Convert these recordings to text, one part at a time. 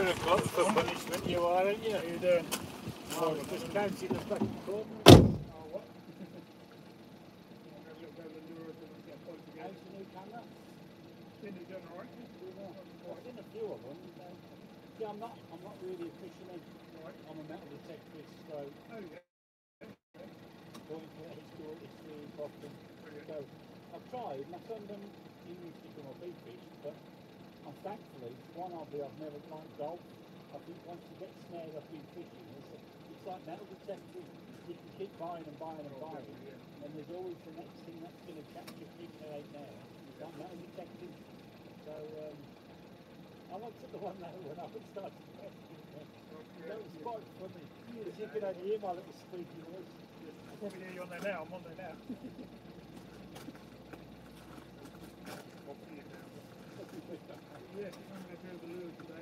o'clock for punishment, you are, aren't you? How you doing? Oh, just bouncing us back and forth. Oh, what? How's the new camera? Been doing alright? I've seen a few of them. See, I'm not really a fisherman. Right. I'm a metal detectorist, so Oh, yeah. going to history, Boston. Brilliant. So I've tried, my son done, he used to become a big fish, but thankfully, one hobby I've never liked golf. I think once you get snared up in fishing, it's like metal detecting. You can keep buying and buying and buying, and there's always the next thing that's going to catch your fish that ain't there. It's like metal detecting. So I looked at the one now when I was starting testing. That was quite funny. Because you could only hear my little squeaky voice. I probably hear you on there now. I'm on there now. Yeah, I'm going to do the lure today.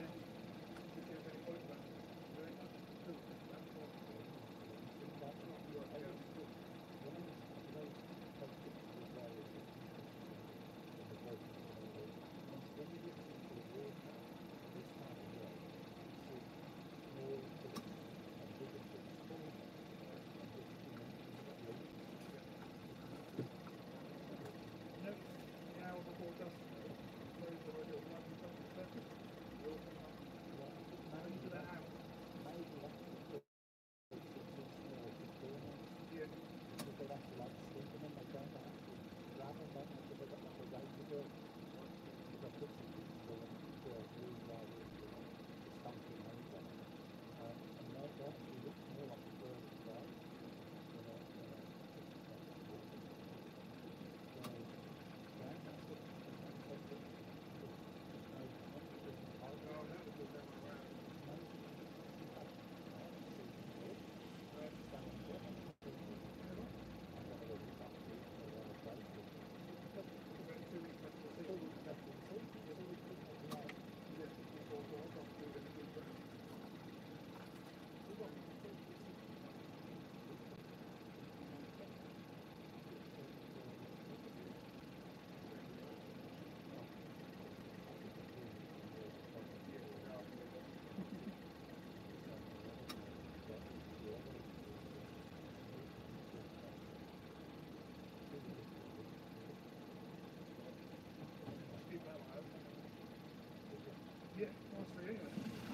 Yeah, honestly, anyway.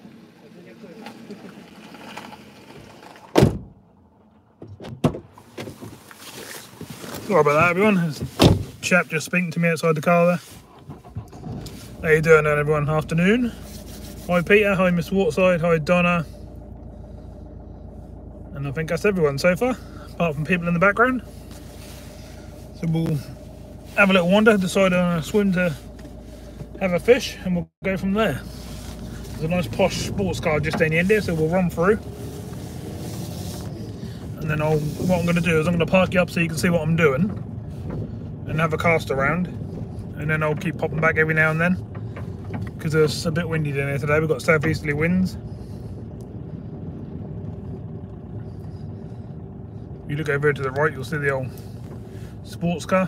Sorry about that, everyone. There's a chap just speaking to me outside the car there. How you doing then, everyone? Afternoon. Hi Peter, hi Miss Waterside, hi Donna. And I think that's everyone so far, apart from people in the background. So we'll have a little wander, decide on a swim to have a fish, and we'll go from there. There's a nice posh sports car just in the end here, so we'll run through. And then what I'm going to do is I'm going to park you up so you can see what I'm doing, and have a cast around, and then I'll keep popping back every now and then, because it's a bit windy down here today. We've got southeasterly winds. If you look over here to the right, you'll see the old sports car.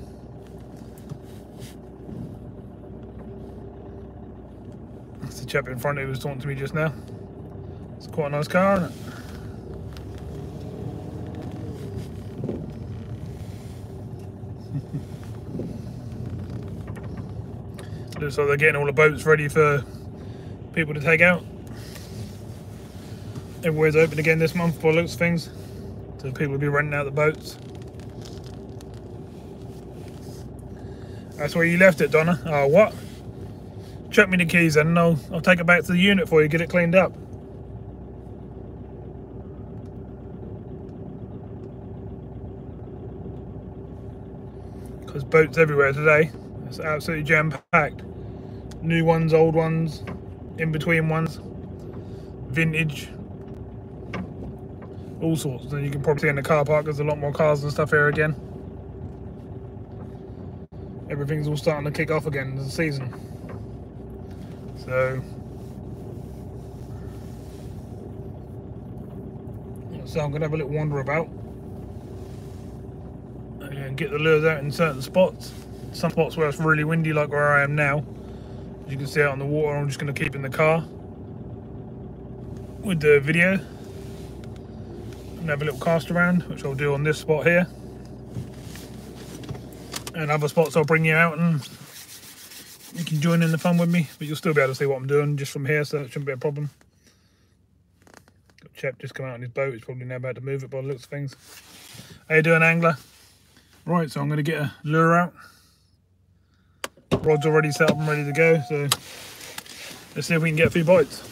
That's the chap in front who was talking to me just now. It's quite a nice car, isn't it? Looks like they're getting all the boats ready for people to take out. Everywhere's open again this month by the looks of things, so people will be renting out the boats. That's where you left it, Donna. Oh, what? Chuck me the keys then, and I'll take it back to the unit for you, get it cleaned up. Because boats everywhere today. It's absolutely jam-packed. New ones, old ones, in-between ones, vintage, all sorts. And you can probably see in the car park there's a lot more cars and stuff here again. Everything's all starting to kick off again as the season. So I'm going to have a little wander about and get the lures out in certain spots. Some spots where it's really windy, like where I am now. As you can see out on the water, I'm just going to keep in the car. with the video and have a little cast around, which I'll do on this spot here, and other spots I'll bring you out and you can join in the fun with me, but you'll still be able to see what I'm doing just from here, so that shouldn't be a problem. Got Chep just come out on his boat, he's probably now about to move it by the looks of things. How you doing, angler? Right, so I'm going to get a lure out. Rod's already set up and ready to go, so let's see if we can get a few bites.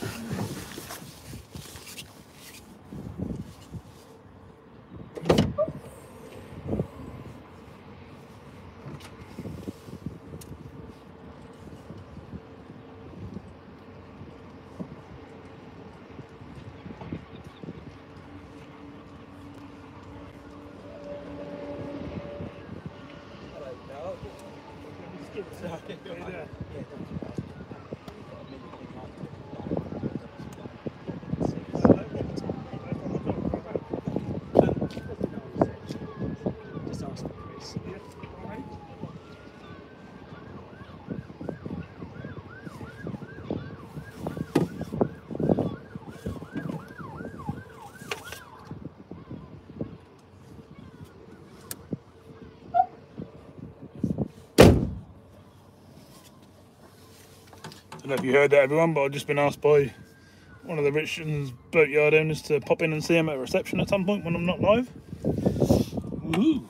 I don't know if you heard that, everyone, but I've just been asked by one of the Richardsons boatyard owners to pop in and see him at a reception at some point when I'm not live. Woo!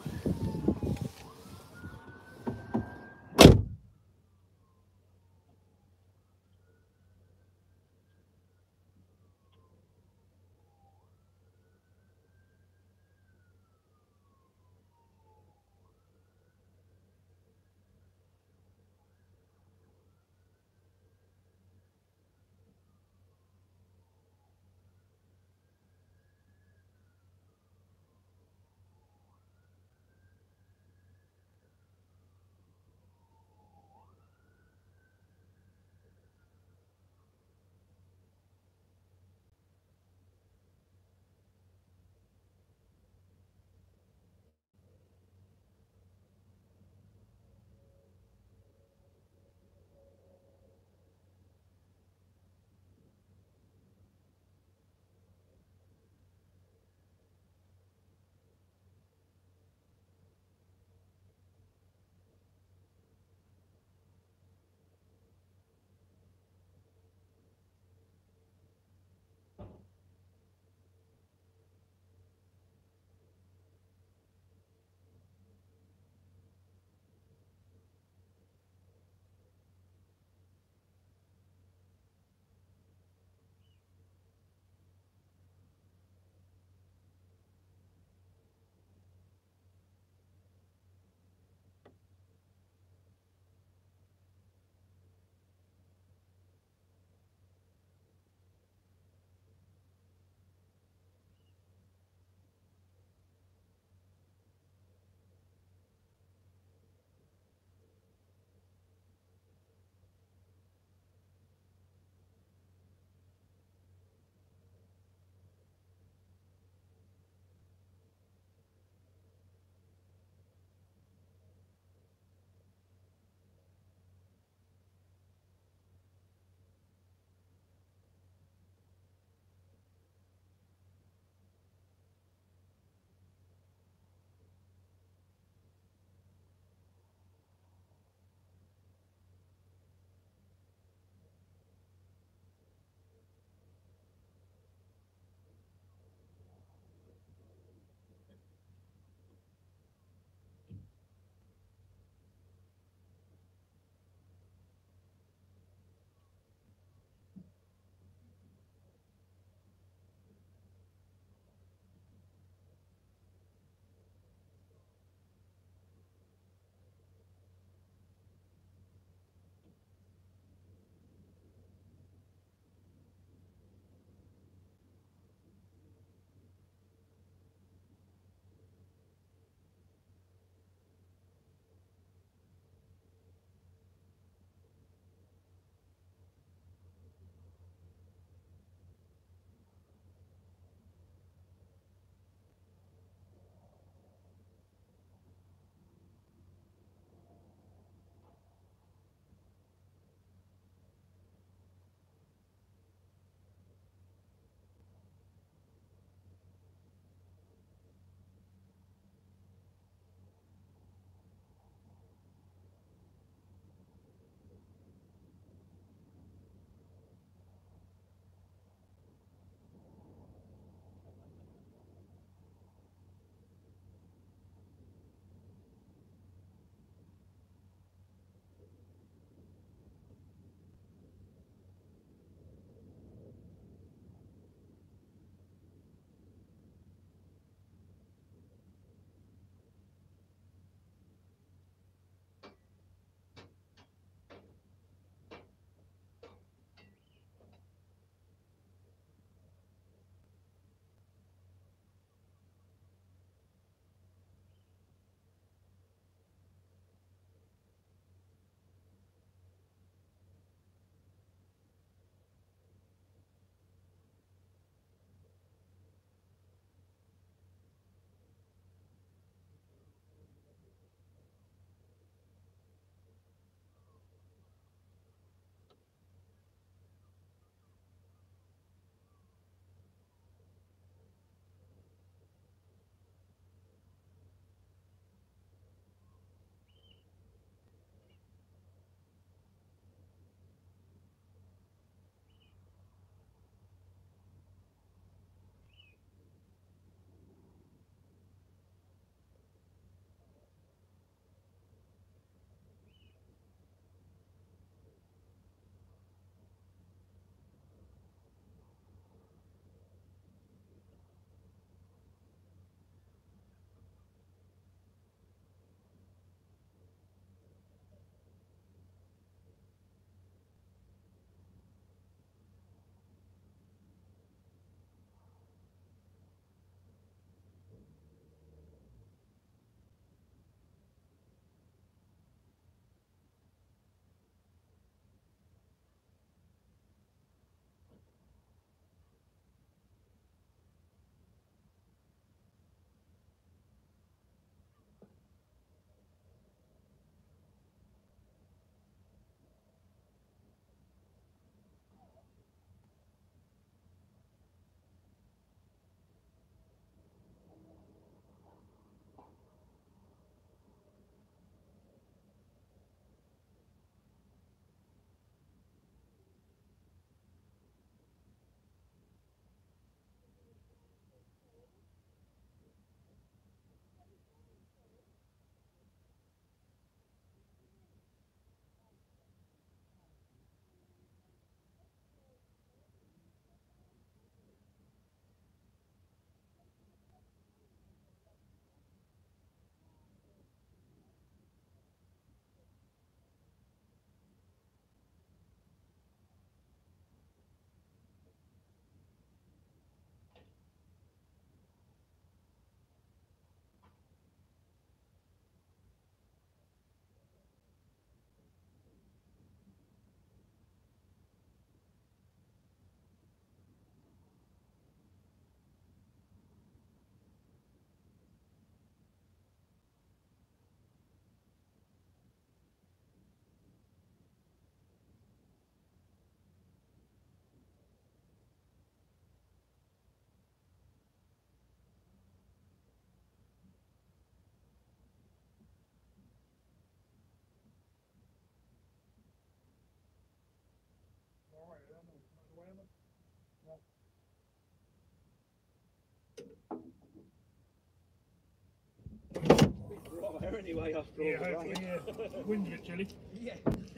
anyway after all the rain. Yeah, wind's a bit chilly. Yeah.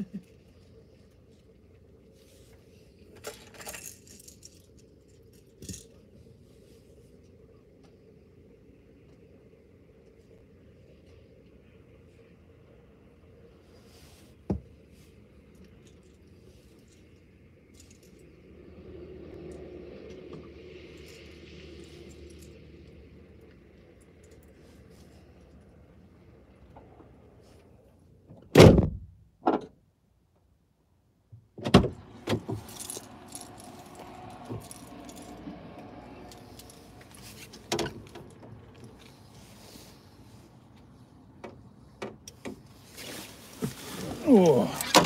Oh.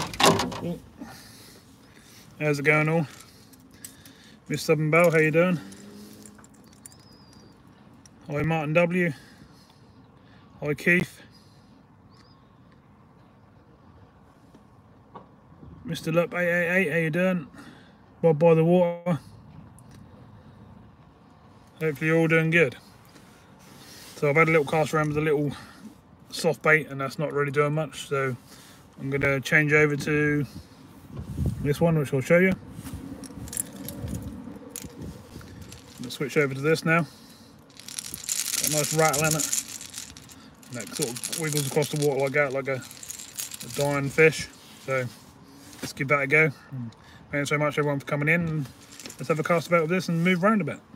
How's it going all? Miss Stubborn Bell, how you doing? Hi Martin W. Hi Keith. Mr. Lup 888, how you doing? Bob by the water. Hopefully you're all doing good. So I've had a little cast around with a little soft bait and that's not really doing much, so I'm going to change over to this one, which I'll show you. I'm going to switch over to this now. Got a nice rattle in it. And that sort of wiggles across the water like that, like a dying fish. So let's give that a go. Thanks so much everyone for coming in, and let's have a cast about with this and move around a bit.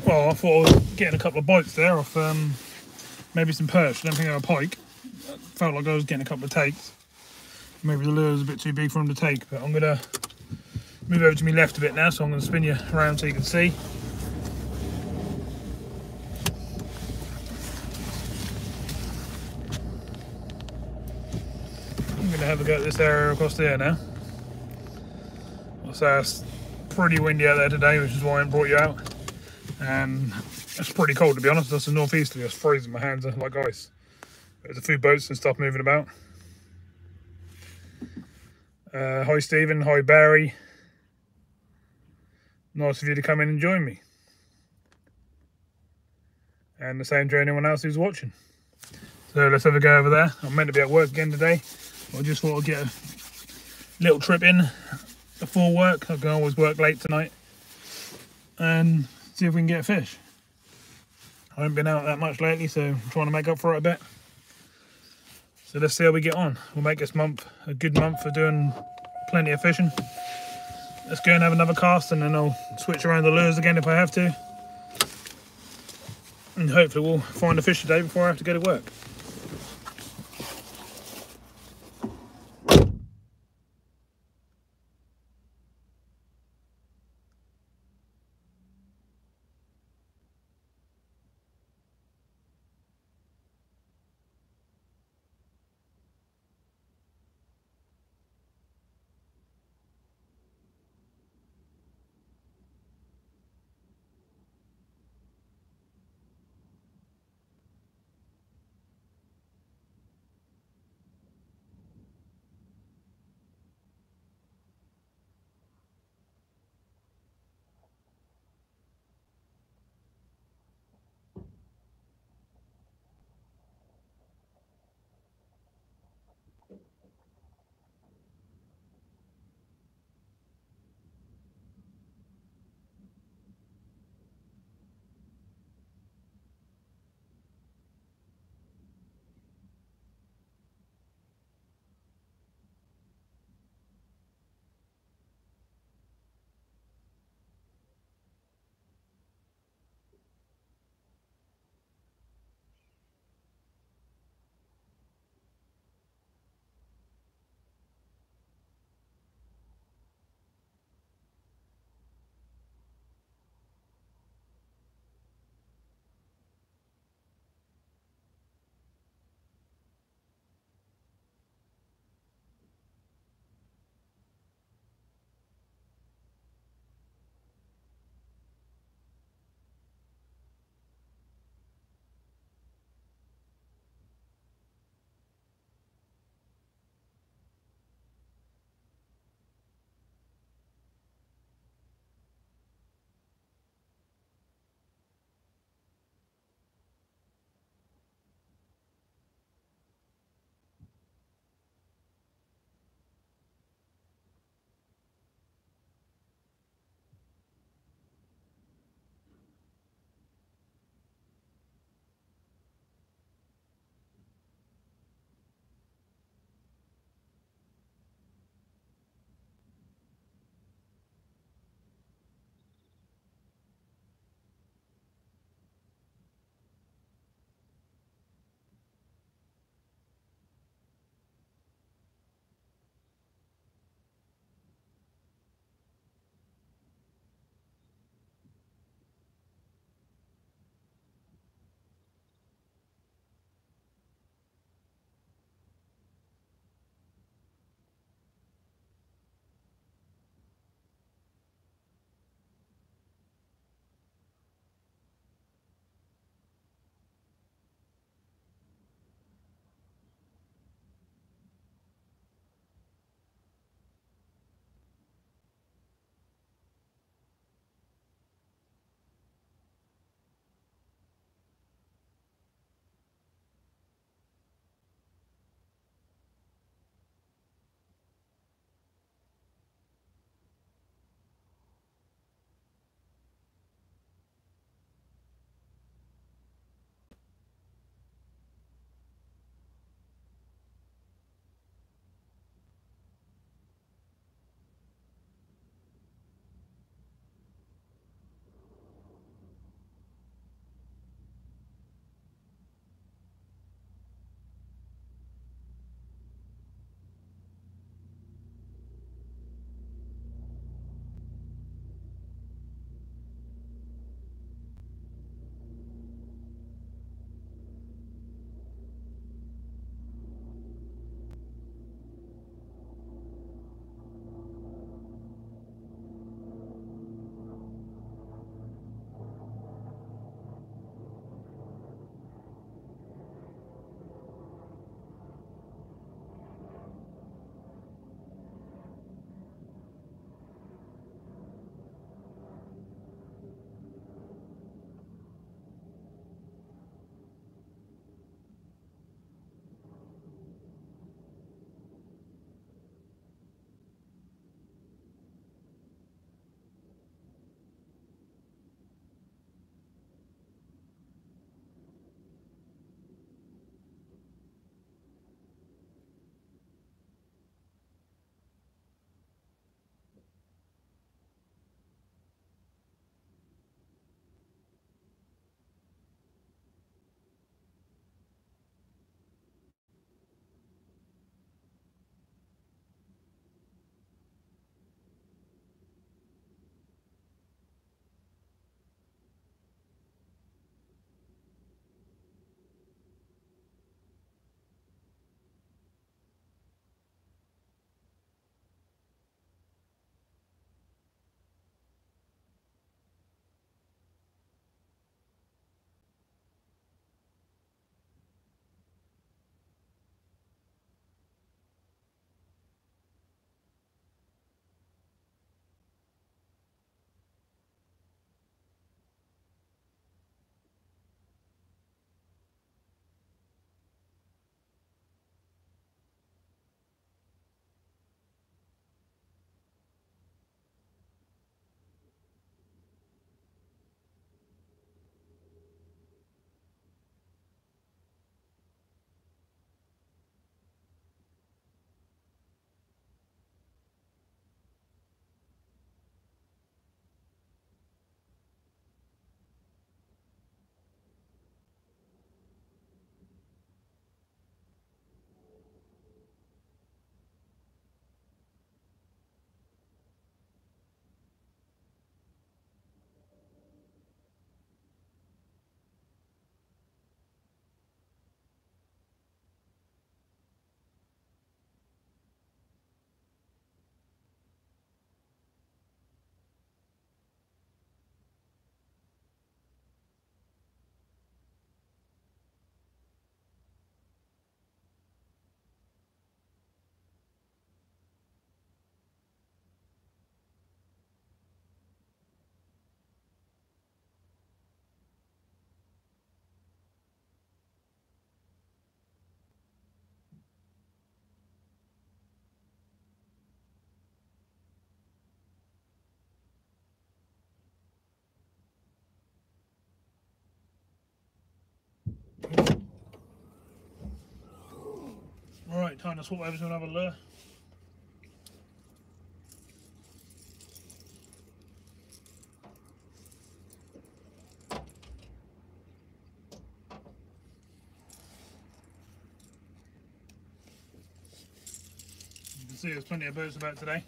Well, I thought I was getting a couple of bites there off maybe some perch. I don't think they were pike. Felt like I was getting a couple of takes. Maybe the lure was a bit too big for him to take, but I'm going to move over to my left a bit now, so I'm going to spin you around so you can see. I'm going to have a go at this area across there now. I'll say it's pretty windy out there today, which is why I haven't brought you out. And it's pretty cold, to be honest. That's a northeasterly. It's freezing. My hands are like ice. There's a few boats and stuff moving about. Hi Stephen, hi Barry. Nice of you to come in and join me. And the same to anyone else who's watching. So let's have a go over there. I'm meant to be at work again today. I just thought I'd get a little trip in before work. I can always work late tonight. And see if we can get a fish. I haven't been out that much lately, so I'm trying to make up for it a bit. So let's see how we get on. We'll make this month a good month for doing plenty of fishing. Let's go and have another cast, and then I'll switch around the lures again if I have to. And hopefully we'll find a fish today before I have to go to work. Right, time to swap over to another lure. You can see there's plenty of birds about today.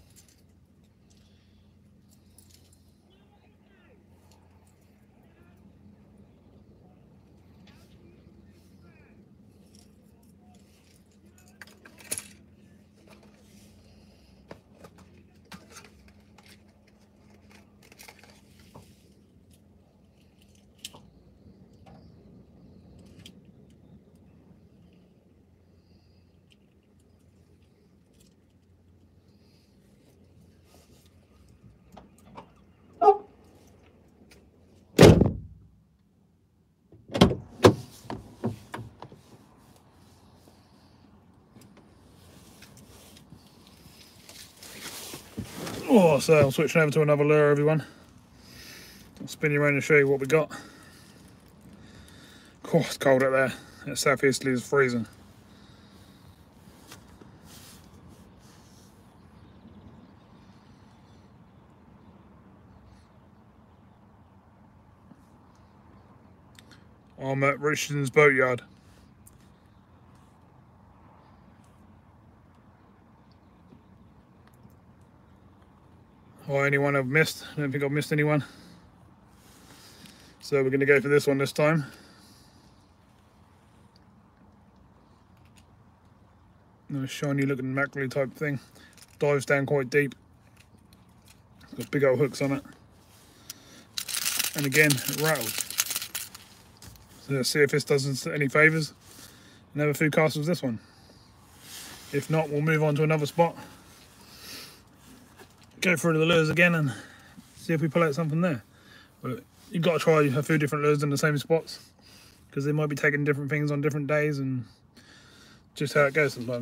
Oh, so I'm switching over to another lure, everyone. I'll spin you around and show you what we got. Oh, it's cold out there. That southeasterly is freezing. I'm at Richardsons boatyard. Or anyone I've missed? I don't think I've missed anyone. So we're going to go for this one this time. Nice shiny looking mackerel type thing. Dives down quite deep. It's got big old hooks on it. And again, it rattles. So let's see if this does us any favours and have a few casts with this one. If not, we'll move on to another spot. Go through the lures again and see if we pull out something there. But you've got to try a few different lures in the same spots, because they might be taking different things on different days, and just how it goes sometimes.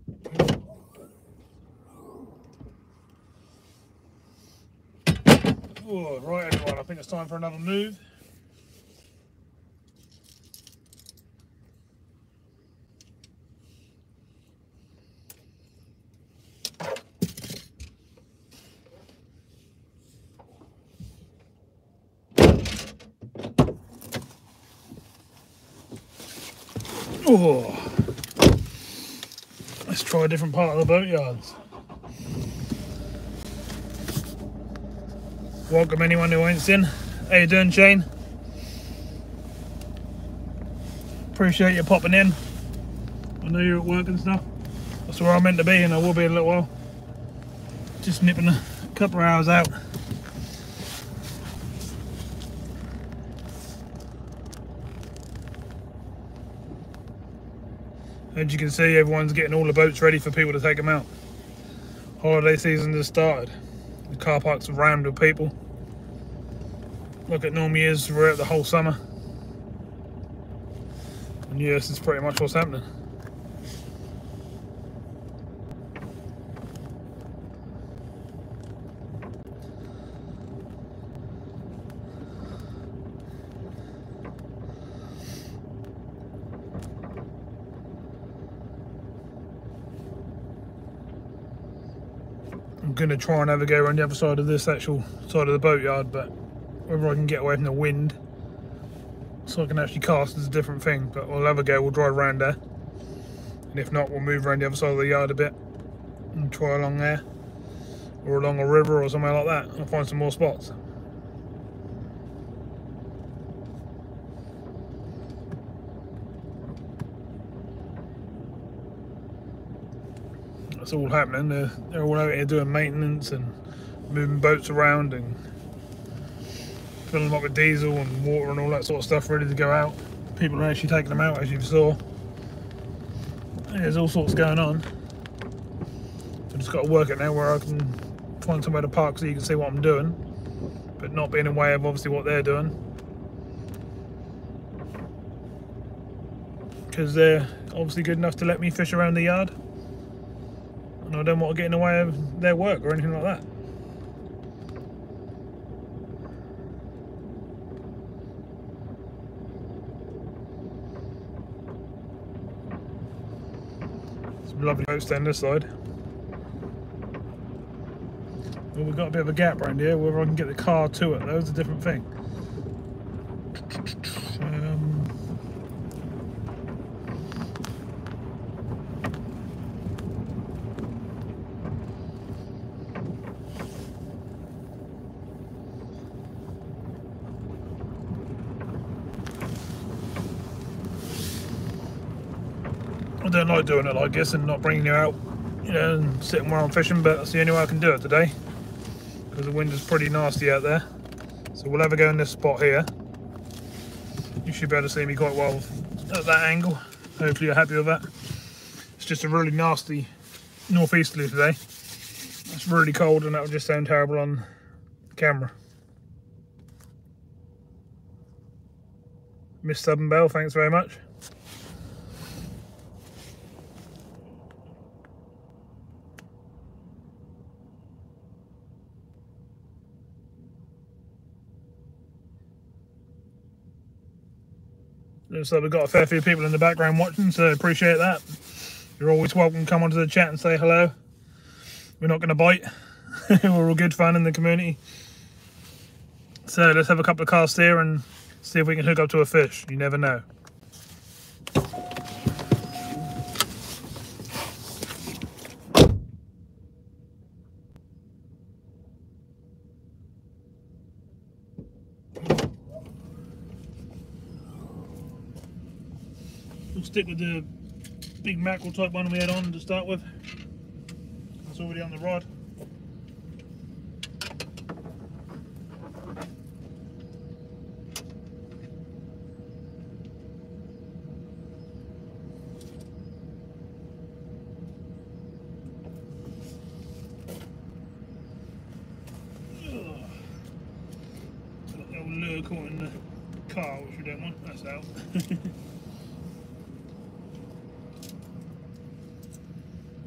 Oh, right everyone, I think it's time for another move. Oh, let's try a different part of the boatyards. Welcome anyone who ain't seen. How you doing, Shane? Appreciate you popping in. I know you're at work and stuff. That's where I'm meant to be, and I will be in a little while. Just nipping a couple of hours out. As you can see, everyone's getting all the boats ready for people to take them out. Holiday season just started. The car parks are rammed with people. Like it normally is throughout the whole summer. And yes, it's pretty much what's happening. I'm going to try and have a go around the other side of this actual side of the boatyard, but whether I can get away from the wind so I can actually cast is a different thing. But we'll have a go, we'll drive around there, and if not, we'll move around the other side of the yard a bit and try along there, or along a river or somewhere like that, and find some more spots. That's all happening. They're all out here doing maintenance and moving boats around and filling them up with diesel and water and all that sort of stuff ready to go out. People are actually taking them out, as you saw. There's all sorts going on. I've just got to work it now where I can find somewhere to park so you can see what I'm doing, but not be in the way of obviously what they're doing, because they're obviously good enough to let me fish around the yard, and I don't want to get in the way of their work or anything like that. Some lovely boats down this side. Well, we've got a bit of a gap around here. Whether I can get the car to it, though, is a different thing. I don't like doing it like this and not bringing you out, you know, and sitting where I'm fishing, but that's the only way I can do it today, because the wind is pretty nasty out there. So we'll have a go in this spot here. You should be able to see me quite well at that angle. Hopefully you're happy with that. It's just a really nasty northeasterly today. It's really cold, and that would just sound terrible on camera. Miss Stubborn Bell, thanks very much. Looks like we've got a fair few people in the background watching, so appreciate that. You're always welcome to come onto the chat and say hello. We're not going to bite. We're all good fun in the community. So let's have a couple of casts here and see if we can hook up to a fish. You never know. We'll stick with the big mackerel type one we had on to start with. It's already on the rod. Got the old lure caught in the car, which we don't want. That's out.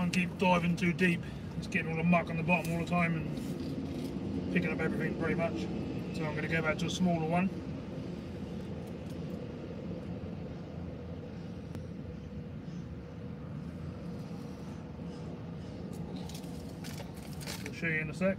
can't keep diving too deep. It's getting all the muck on the bottom all the time and picking up everything pretty much. So I'm going to go back to a smaller one. I'll show you in a sec.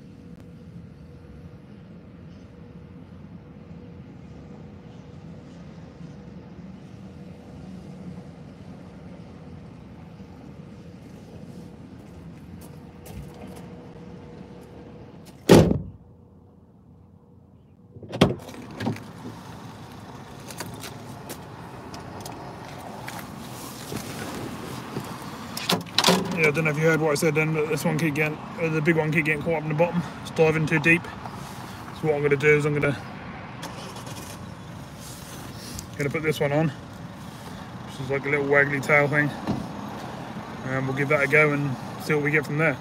Yeah, I don't know if you heard what I said then, but this one keep getting, the big one keep getting caught up in the bottom. It's diving too deep. So what I'm going to do is I'm going to put this one on, which is like a little waggly tail thing, and we'll give that a go and see what we get from there.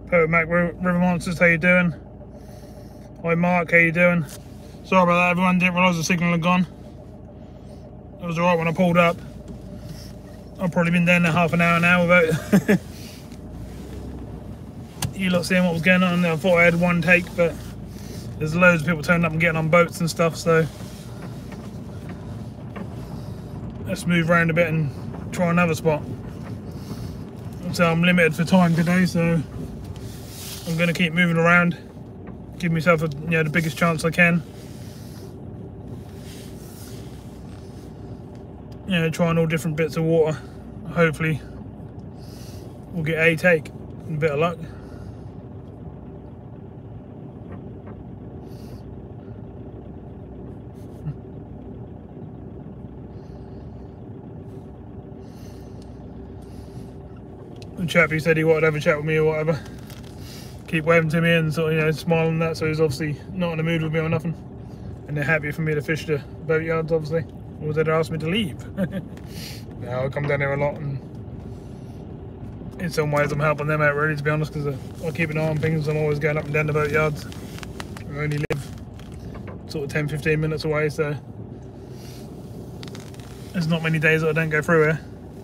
Mac River Monsters, how you doing? Hi Mark, how you doing? Sorry about that everyone, didn't realise the signal had gone. It was alright when I pulled up. I've probably been down there half an hour now without you lot seeing what was going on. I thought I had one take, but there's loads of people turning up and getting on boats and stuff, so let's move around a bit and try another spot. So I'm limited for time today, so I'm going to keep moving around, give myself the biggest chance I can. Trying all different bits of water. Hopefully we'll get a take and a bit of luck. The chap, he said he wanted to have a chat with me or whatever. Keep waving to me and sort of, smiling and that, so he's obviously not in the mood with me or nothing. And they're happy for me to fish the boat yards, obviously. Or they'd ask me to leave. I come down here a lot, and in some ways I'm helping them out really, to be honest, because I keep an eye on things. I'm always going up and down the boat yards. I only live sort of 10-15 minutes away, so there's not many days that I don't go through here.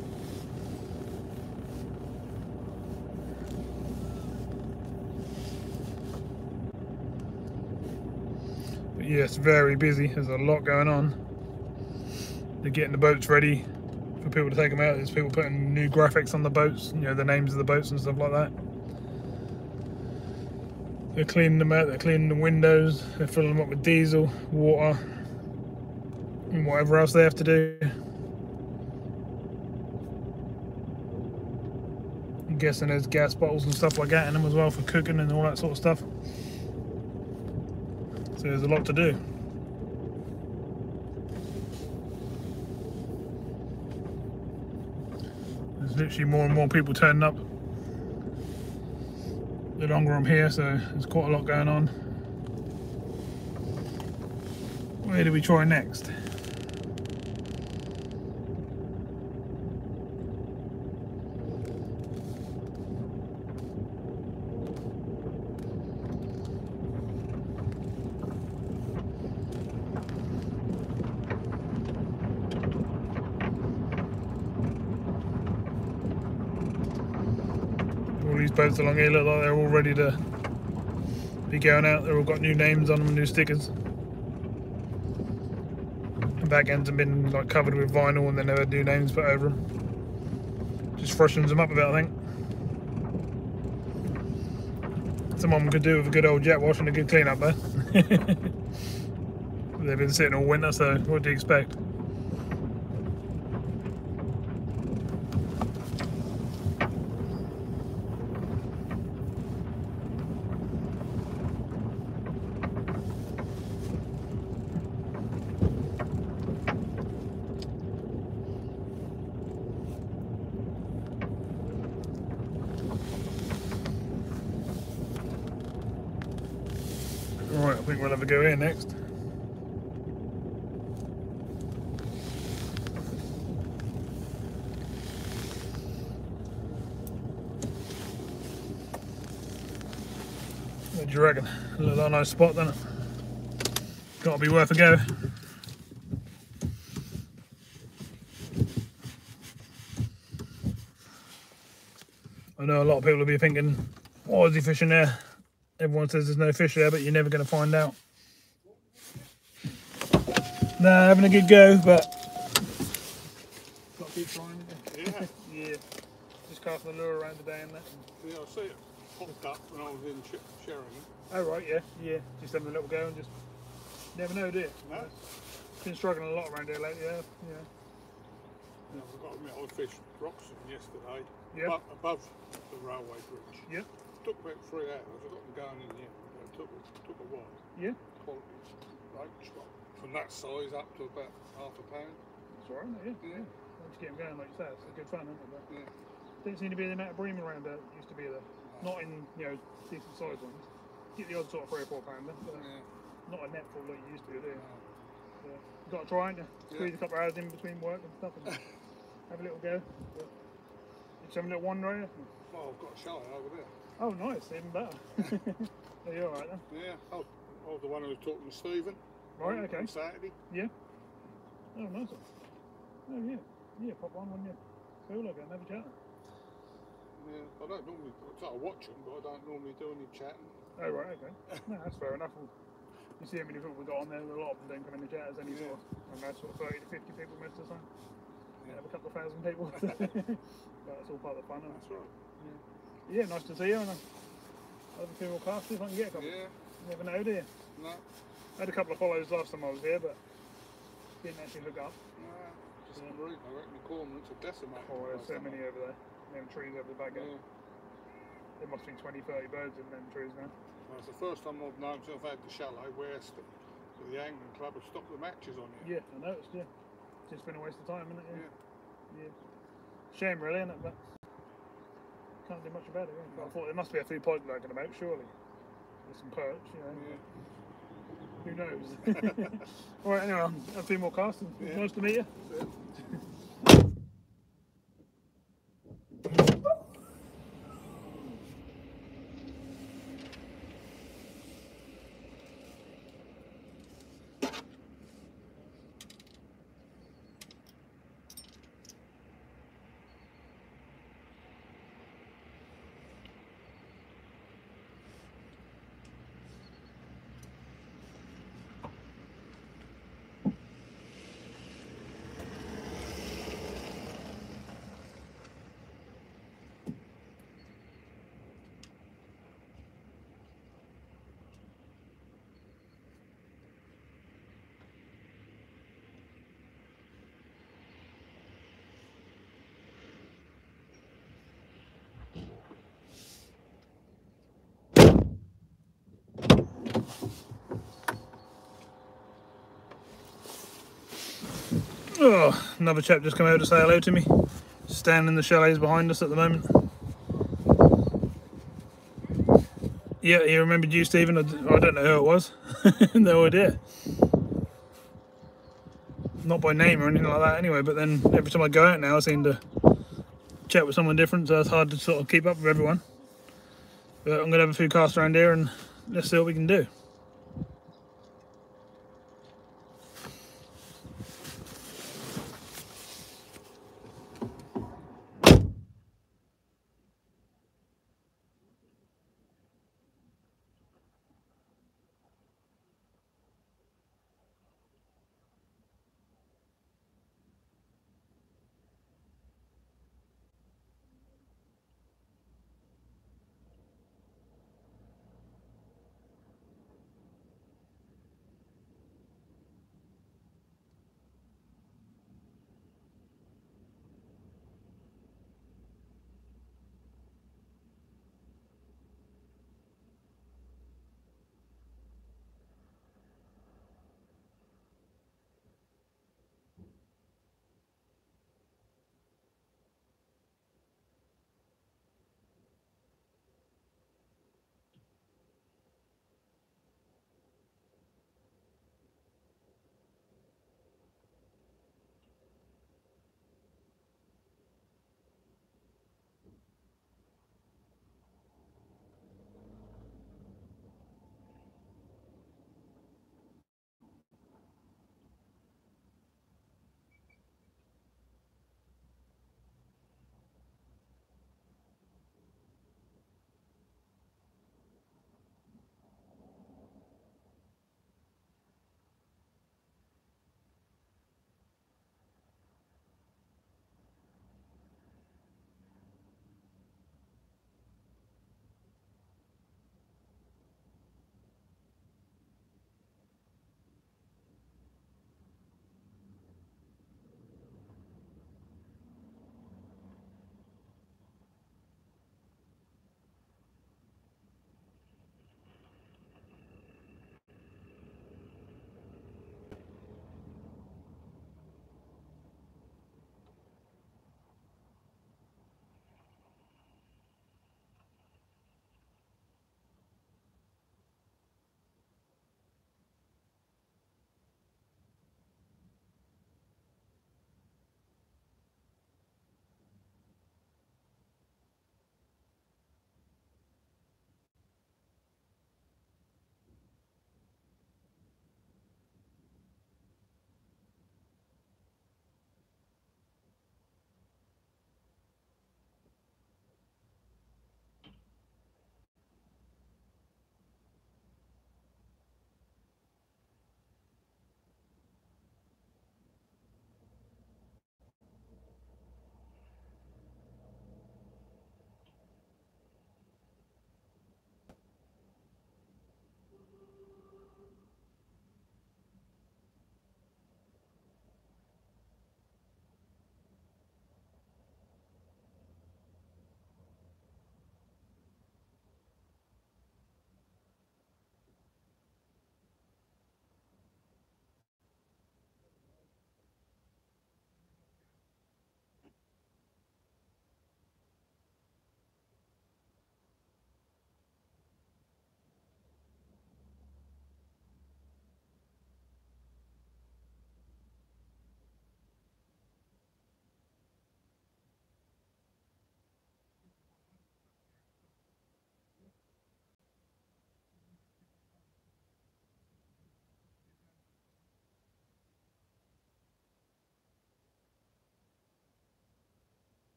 But yeah, it's very busy. There's a lot going on. They're getting the boats ready for people to take them out. There's people putting new graphics on the boats, the names of the boats and stuff like that. They're cleaning them out, they're cleaning the windows, they're filling them up with diesel, water, and whatever else they have to do. I'm guessing there's gas bottles and stuff like that in them as well for cooking and all that sort of stuff. So there's a lot to do. There's literally more and more people turning up the longer I'm here, so there's quite a lot going on. Where do we try next? These boats along here look like they're all ready to be going out. They've all got new names on them, new stickers. The back ends have been like covered with vinyl, and then they've had new names put over them. Just freshens them up a bit, I think. Someone could do with a good old jet wash and a good clean up there. They've been sitting all winter, so what do you expect? Right, I think we'll have a go here next. What do you reckon? Look like a nice spot, doesn't it? Gotta be worth a go. I know a lot of people will be thinking, why is he fishing there? Everyone says there's no fish there, but you're never going to find out. Nah, having a good go, but got to keep trying. Yeah. Yeah. Just casting the lure around today and that. Yeah, I see it popped up when I was in Sheringham. Oh right, yeah, yeah. Just having a little go and just never know, do you? No. Been struggling a lot around here lately, yeah. Yeah, I've got to admit, I fished Richardsons yesterday. Yeah. Above the railway bridge. Yeah. Took about 3 hours. I got them going in the end. It took a while. Yeah. Quality bait shot. From that size up to about £half a pound. That's all right, yeah. Once you get them going, like you say, it's good fun, isn't it? But Yeah. don't seem to be the amount of bream around there that used to be there. Not in, decent sized ones. Get the odd sort of 3 or 4 pounder, but not a net full like you used to do you? So, you've got to try, ain't you? Squeeze a couple of hours in between work and stuff and have a little go. But, just have a little wander, yeah? Oh, I've got a chalet over there. Oh, nice, even better. Are you alright then? Yeah, I was the one who was talking to Stephen. Right, okay. On Saturday. Yeah. Oh, nice one. Oh, yeah. Yeah, pop on when you feel like it and have a chat. Yeah, I don't normally, I watch them, but I don't normally do any chatting. Oh, right, okay. No, that's fair enough. You see how many people we got on there, a lot of them don't come in the chat as any sort of, I don't know, sort of 30 to 50 people most of the time. You have a couple of thousand people. But it's all part of the fun. That's right. Yeah, nice to see you. And I'll have a few more casts if I can get a couple. Yeah. You never know, do you? No. I had a couple of follows last time I was here, but didn't actually hook up. No. Just I reckon the cormorants are decimated. Oh, there's so many over there. Them trees over the back end. Yeah. There must be 20, 30 birds in them trees now. Well, it's the first time I've known since I've had the chalet where the angling club have stopped the matches on here. Yeah, I noticed, yeah. Just been a waste of time, isn't it? Yeah. Yeah. Shame really, isn't it? But can't do much about it, yeah. But I thought there must be a few pike lurking about, surely. There's some perch, you know. Yeah. Who knows? Alright, anyway, I'll have a few more casts. Yeah. Nice to meet you. Yeah. Oh, another chap just come over to say hello to me. Standing in the chalets behind us at the moment. Yeah, he remembered you, Stephen. I don't know who it was. No idea. Not by name or anything like that anyway, but then every time I go out now I seem to chat with someone different, so it's hard to sort of keep up with everyone. But I'm going to have a few casts around here and let's see what we can do.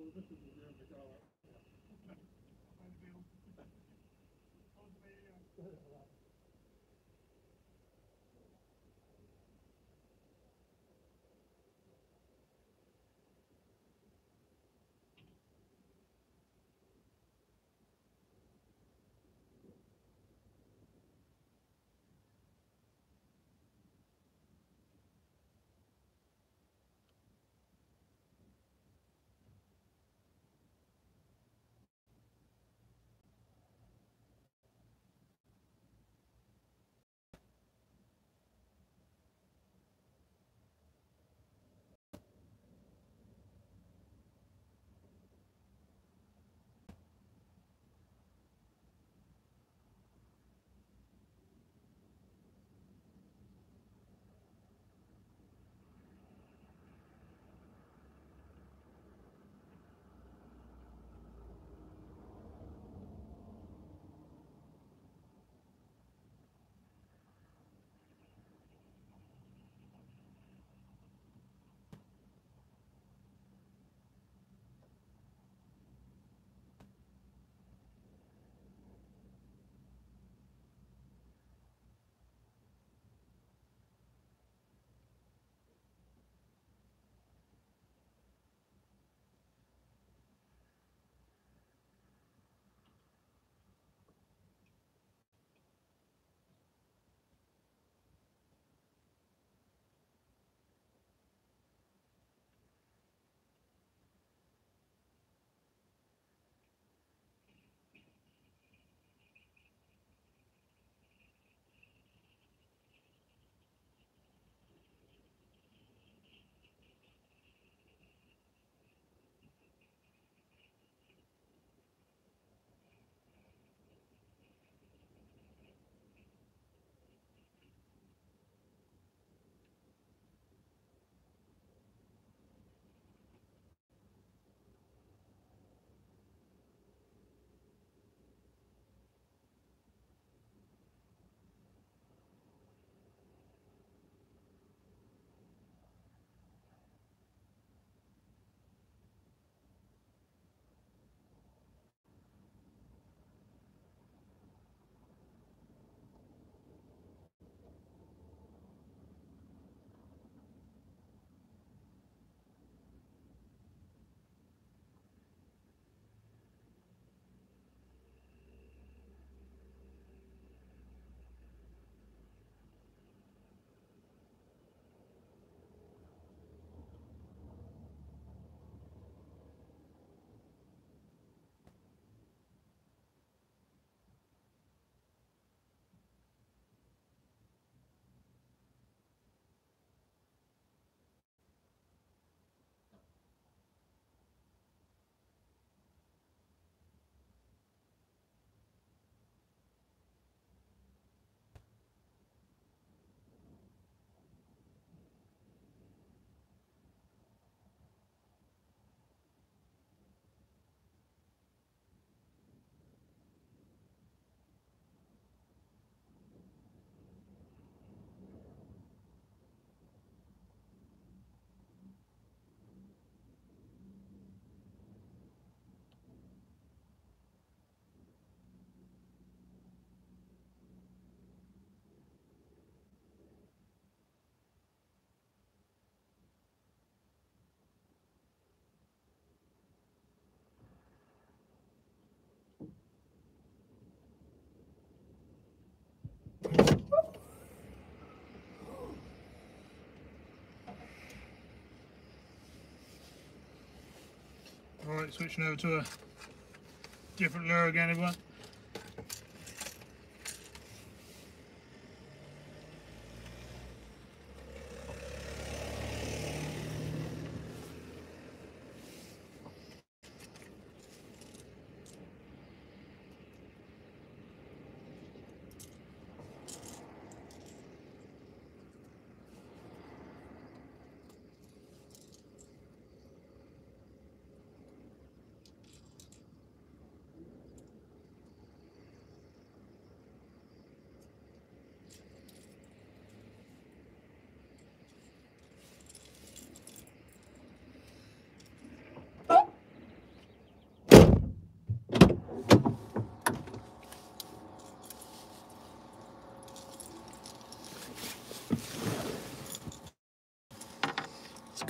Alright, switching over to a different lure again, everyone.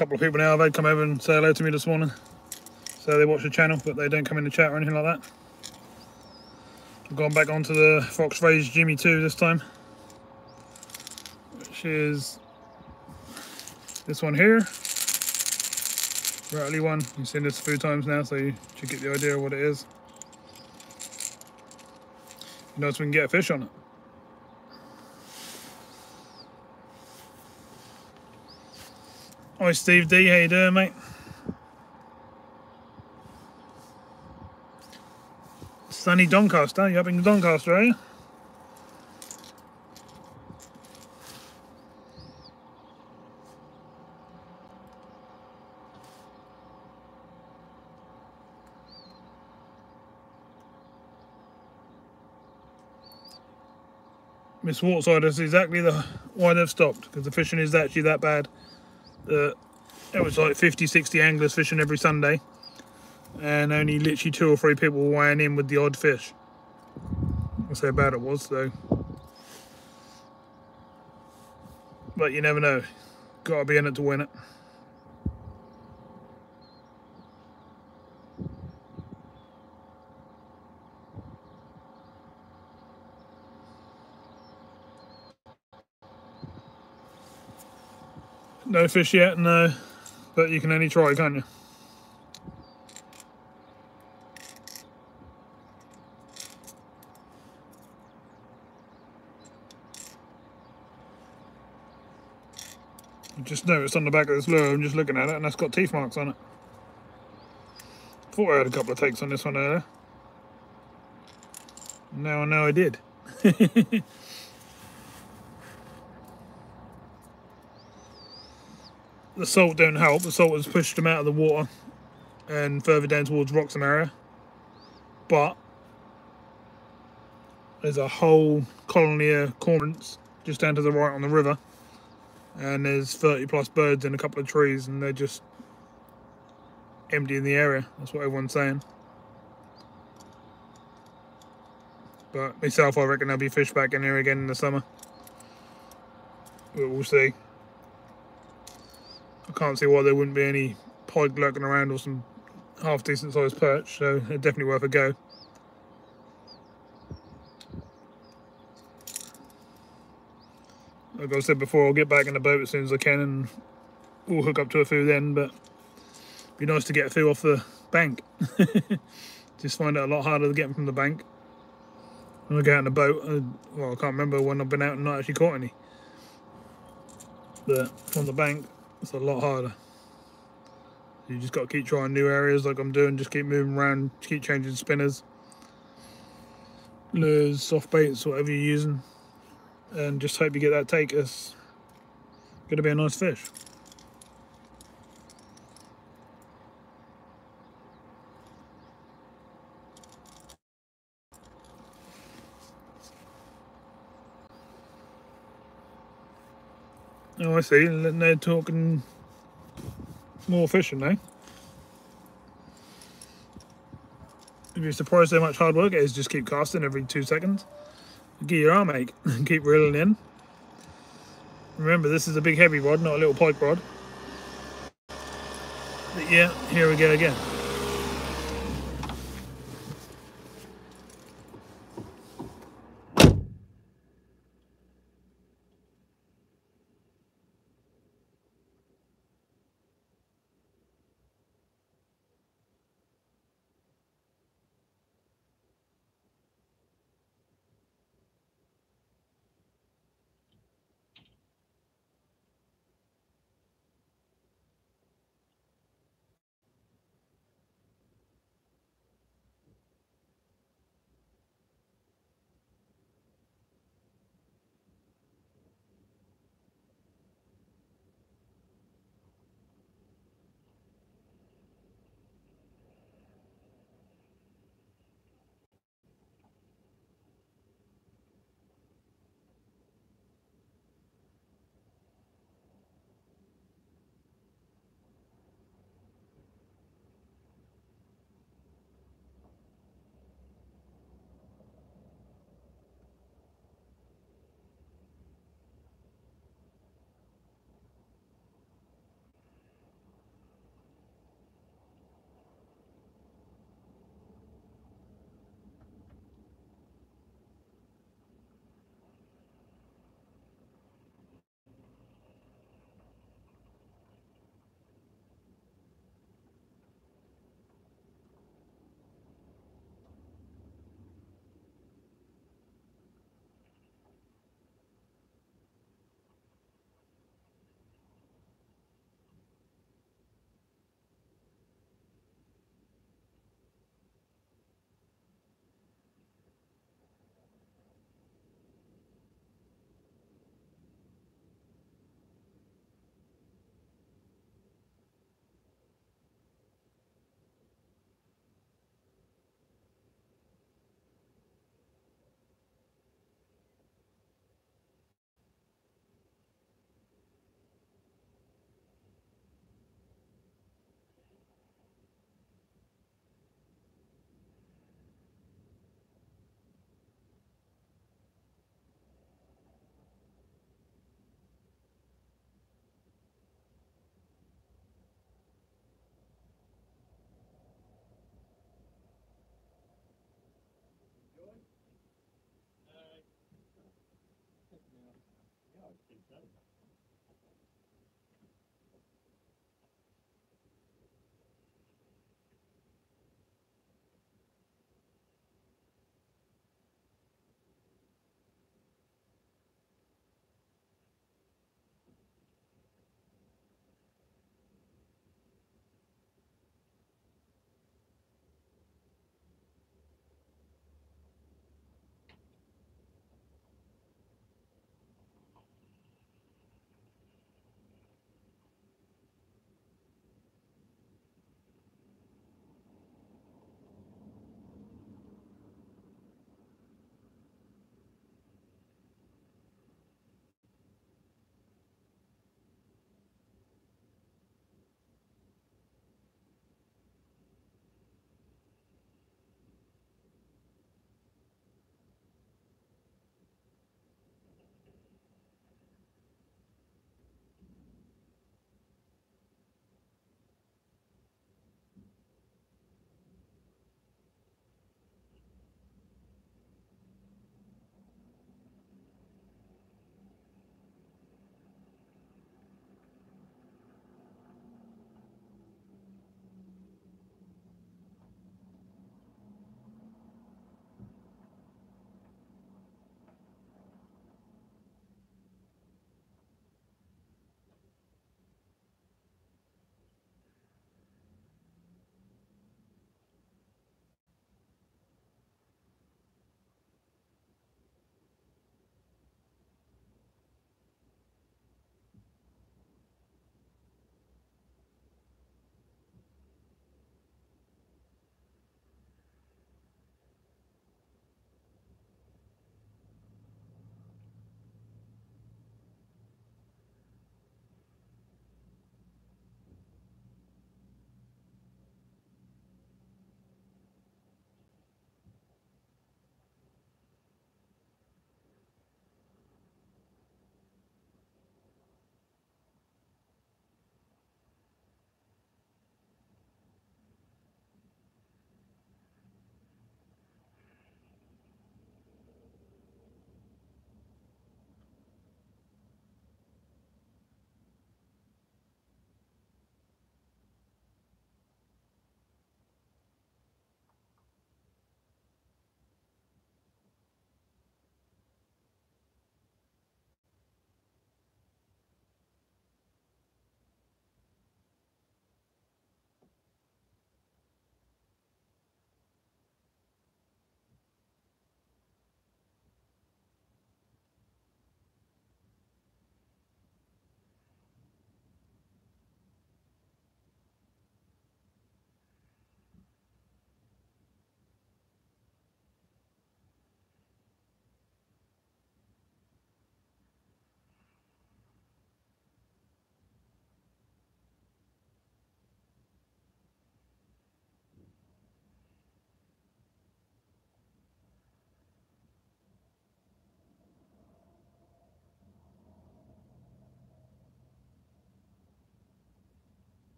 couple of people now have come over and say hello to me this morning. So they watch the channel, but they don't come in the chat or anything like that. I've gone back onto the Fox Rage Jimmy 2 this time, which is this one here. Rattly one. You've seen this a few times now, so you should get the idea of what it is. You notice we can get a fish on it. Hi Steve D, how you doing, mate? Sunny Doncaster, you up in Doncaster, are you? Miss Wartside, that's exactly why they've stopped, because the fishing is actually that bad. It was like 50-60 anglers fishing every Sunday, and only literally 2 or 3 people were weighing in with the odd fish. That's how bad it was, though. But you never know. Gotta be in it to win it. No fish yet, no. But you can only try, can't you? I just noticed on the back of this lure, I'm just looking at it, and that's got teeth marks on it. Thought I had a couple of takes on this one earlier. Now I know I did. The salt don't help. The salt has pushed them out of the water and further down towards Wroxham area. But there's a whole colony of cormorants just down to the right on the river. And there's 30 plus birds in a couple of trees, and they're just emptying the area. That's what everyone's saying. But myself, I reckon there'll be fish back in here again in the summer. But we'll see. I can't see why there wouldn't be any pike lurking around or some half decent sized perch, so it's definitely worth a go. Like I said before, I'll get back in the boat as soon as I can and we'll hook up to a few then, but it'd be nice to get a few off the bank. Just find it a lot harder to get them from the bank. When I go out in the boat, well, I can't remember when I've been out and not actually caught any. But from the bank, it's a lot harder. You just got to keep trying new areas like I'm doing, just keep moving around, keep changing spinners, lures, soft baits, whatever you're using, and just hope you get that take. It's going to be a nice fish. Oh, I see. They're talking more fishing now. If you're surprised how much hard work it is, just keep casting every 2 seconds. Get your arm ache and keep reeling in. Remember, this is a big heavy rod, not a little pike rod. But yeah, here we go again. so.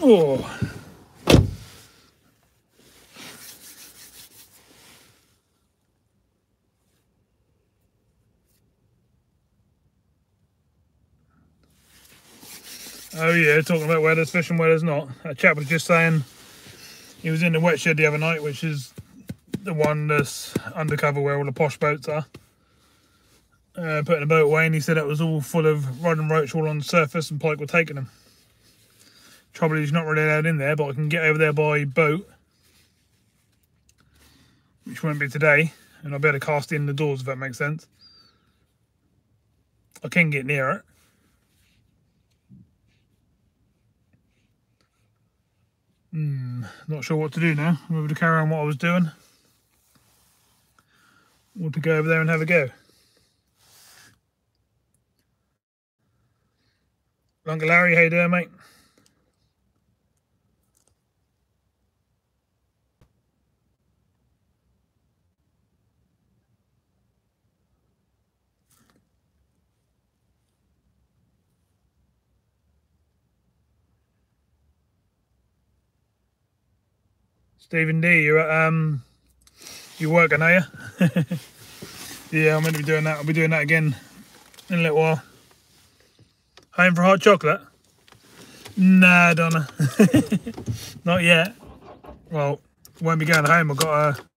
Oh. Oh yeah, talking about where there's fish and where there's not. A chap was just saying he was in the wet shed the other night, which is the one that's undercover where all the posh boats are. Putting a boat away, and he said it was all full of rod and roach all on the surface, and pike were taking them. Trouble is, he's not really allowed in there, but I can get over there by boat, which won't be today, and I'll be able to cast in the doors if that makes sense. I can get near it. Not sure what to do now. Whether to carry on what I was doing or to go over there and have a go. Uncle Larry, how you doing, mate? Stephen D, you're at you working, are you? Yeah, I'm meant to be doing that. I'll be doing that again in a little while. Home for hot chocolate? Nah, Donna. Not yet. Well, won't be going home. I've got to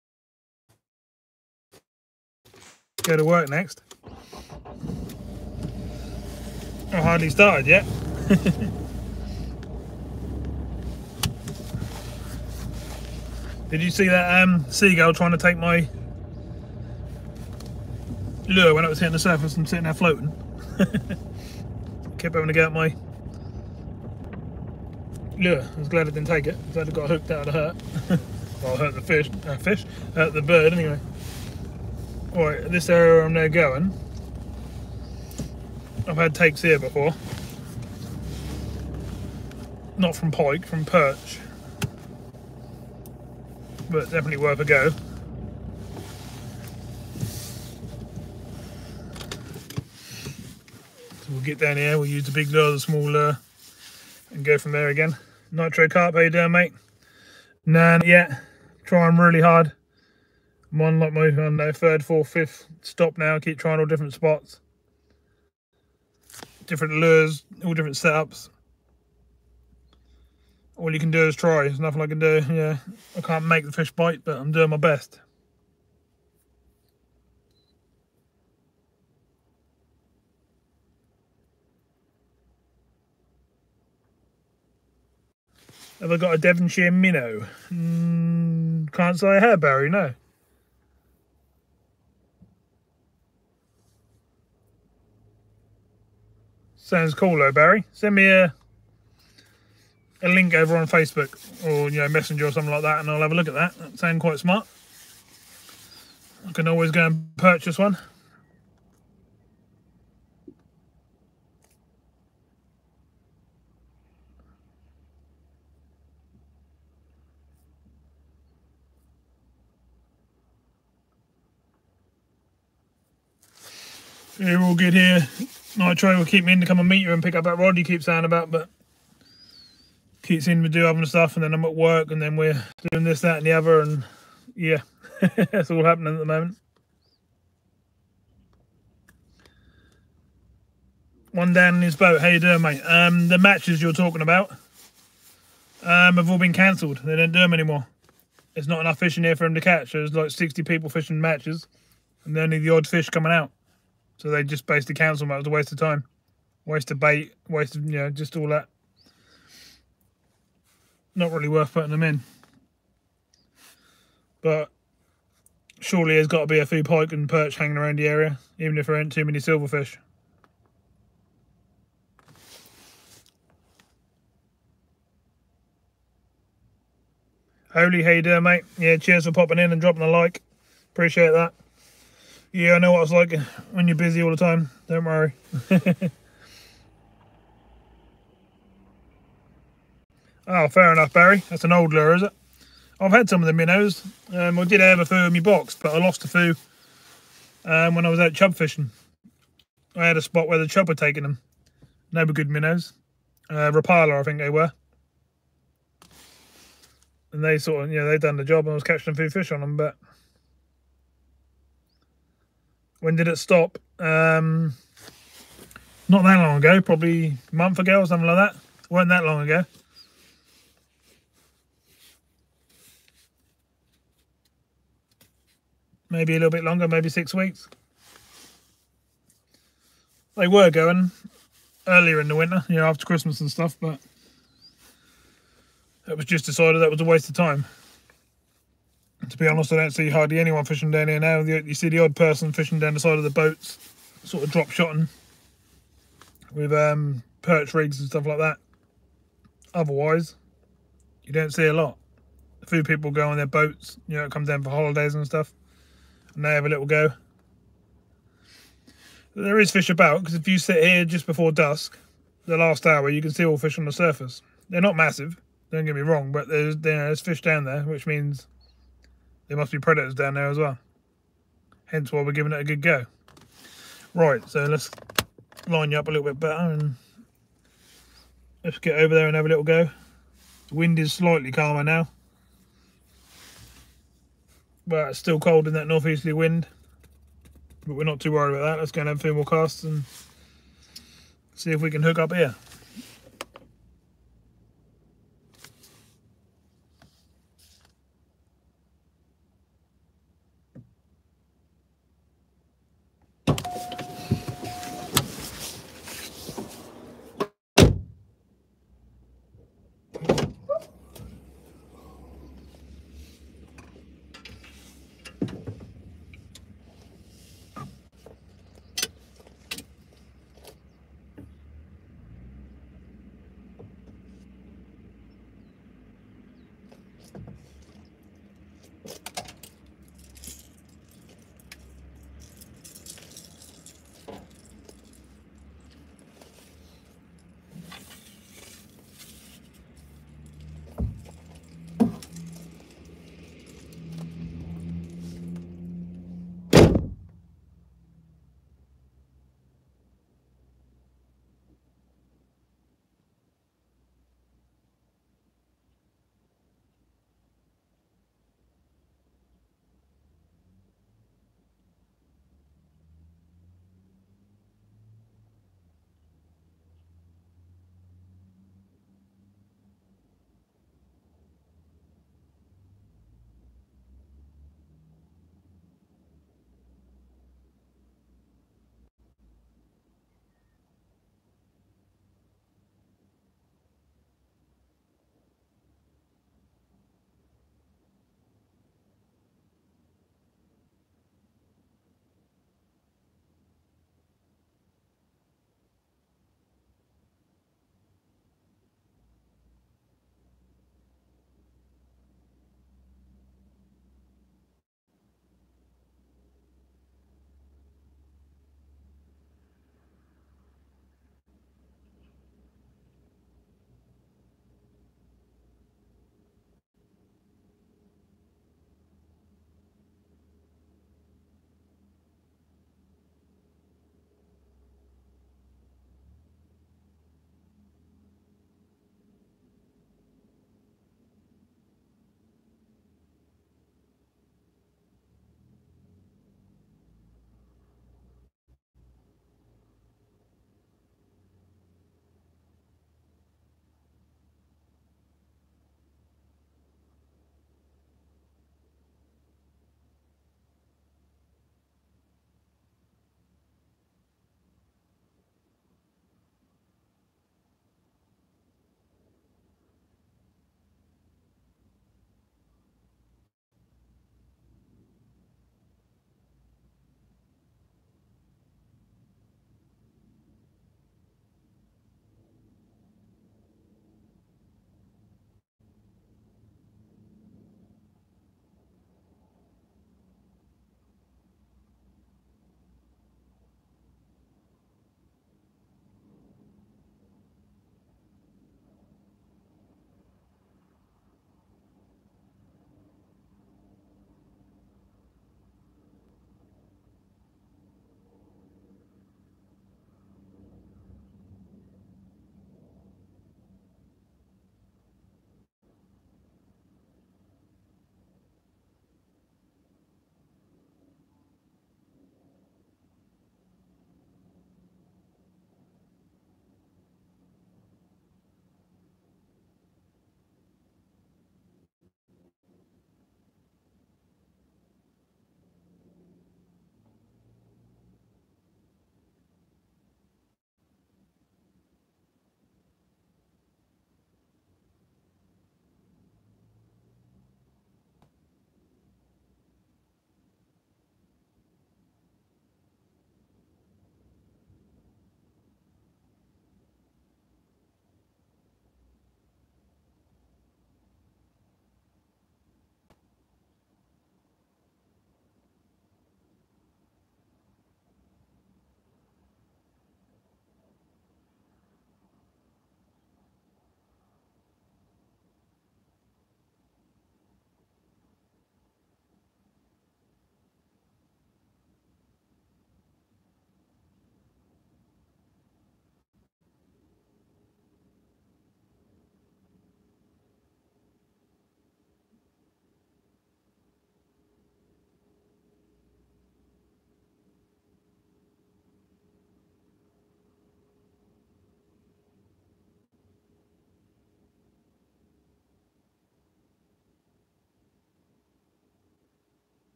go to work next. I hardly started yet. Did you see that seagull trying to take my lure when it was hitting the surface and sitting there floating? Kept having to get out my lure. I was glad it didn't take it. So it got hooked out of the hurt. Well, it hurt the fish. Hurt the bird anyway. Alright, this area I'm now going, I've had takes here before. Not from pike, from perch. But definitely worth a go. So we'll get down here, we'll use the big lure, the small lure, and go from there again. Nitro Carp, how you doing, mate? Nah, not yet. Trying really hard. I'm on like my, I don't know, third, fourth, fifth stop now. Keep trying all different spots. Different lures, all different setups. All you can do is try. There's nothing I can do. Yeah, I can't make the fish bite, but I'm doing my best. Have I got a Devonshire minnow? Can't say I have, Barry, no. Sounds cool though, Barry. Send me a link over on Facebook or, you know, Messenger or something like that, and I'll have a look at that. That sounds quite smart. I can always go and purchase one. We're all good here. Nitro will keep me in to come and meet you and pick up that rod you keep saying about, but keeps in to do other stuff, and then I'm at work, and then we're doing this, that, and the other, and yeah, that's all happening at the moment. One down in his boat. How you doing, mate? The matches you're talking about have all been cancelled. They don't do them anymore. There's not enough fishing here for them to catch. There's like 60 people fishing matches, and only the odd fish coming out. So they just basically cancel them. It was a waste of time, waste of bait, waste of, you know, just all that. Not really worth putting them in. But surely there's got to be a few pike and perch hanging around the area, even if there ain't too many silverfish. Holy, how you doing, mate? Yeah, cheers for popping in and dropping a like. Appreciate that. Yeah, I know what it's like when you're busy all the time. Don't worry. Oh, fair enough, Barry. That's an old lure, is it? I've had some of the minnows. I did have a few in my box, but I lost a few when I was out chub fishing. I had a spot where the chub were taking them. They were good minnows. Rapala, I think they were. and they sort of, you know, they done the job and I was catching a few fish on them. But when did it stop? Not that long ago, probably a month ago or something like that. It wasn't that long ago. Maybe a little bit longer, maybe 6 weeks. They were going earlier in the winter, you know, after Christmas and stuff, but it was just decided that was a waste of time. To be honest, I don't see hardly anyone fishing down here now. You see the odd person fishing down the side of the boats, sort of drop shotting with perch rigs and stuff like that. Otherwise, you don't see a lot. A few people go on their boats, you know, come down for holidays and stuff, and they have a little go. There is fish about, because if you sit here just before dusk, the last hour, you can see all fish on the surface. They're not massive, don't get me wrong, but there's fish down there, which means there must be predators down there as well. Hence why we're giving it a good go. Right, so let's line you up a little bit better and let's get over there and have a little go. The wind is slightly calmer now, but it's still cold in that northeasterly wind. But we're not too worried about that. Let's go and have a few more casts and see if we can hook up here.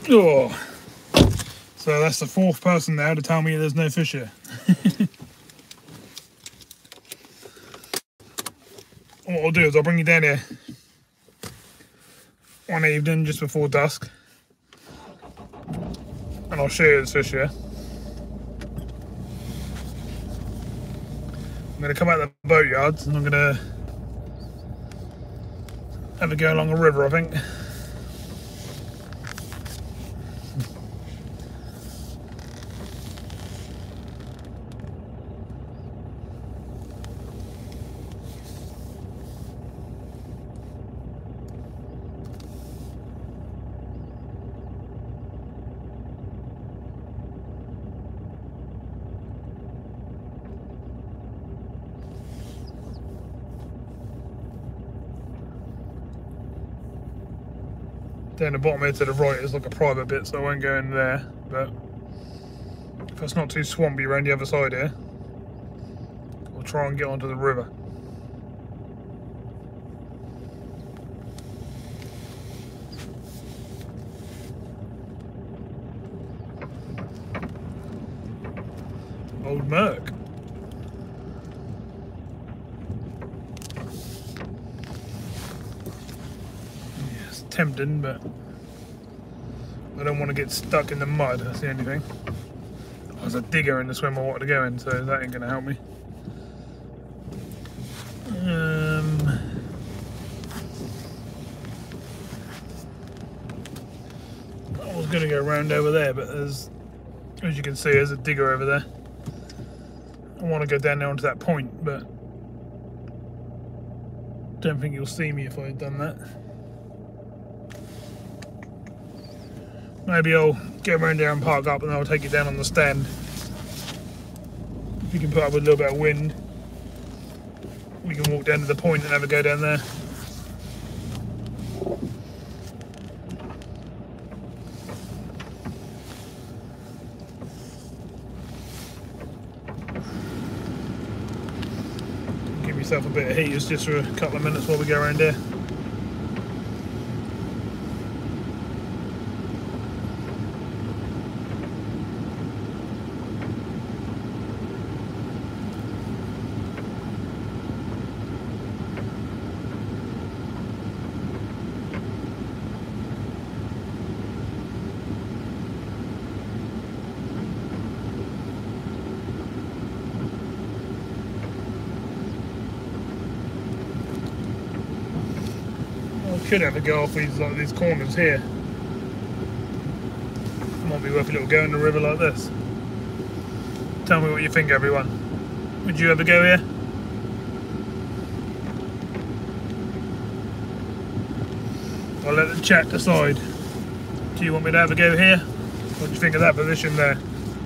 Oh, so that's the fourth person now to tell me there's no fish here. What I'll do is I'll bring you down here one evening just before dusk, and I'll show you this fish here. I'm going to come out the boat yards and I'm going to have a go along a river, I think. Down the bottom here to the right is like a private bit, so I won't go in there, but if it's not too swampy around the other side here, I'll try and get onto the river. Old Merc. Tempting, but I don't want to get stuck in the mud, that's the only thing. There's a digger in the swim I wanted to go in, so that ain't going to help me. I was going to go round over there, but there's, as you can see, there's a digger over there. I want to go down there onto that point, but don't think you'll see me if I had done that. Maybe I'll get around there and park up and I'll take it down on the stand. If you can put up with a little bit of wind, we can walk down to the point and have a go down there. Give yourself a bit of heat just for a couple of minutes while we go around there. Could have a go off these corners here. Might be worth a little go in the river like this. Tell me what you think, everyone. Would you ever go here? I'll let the chat decide. Do you want me to have a go here? What do you think of that position there?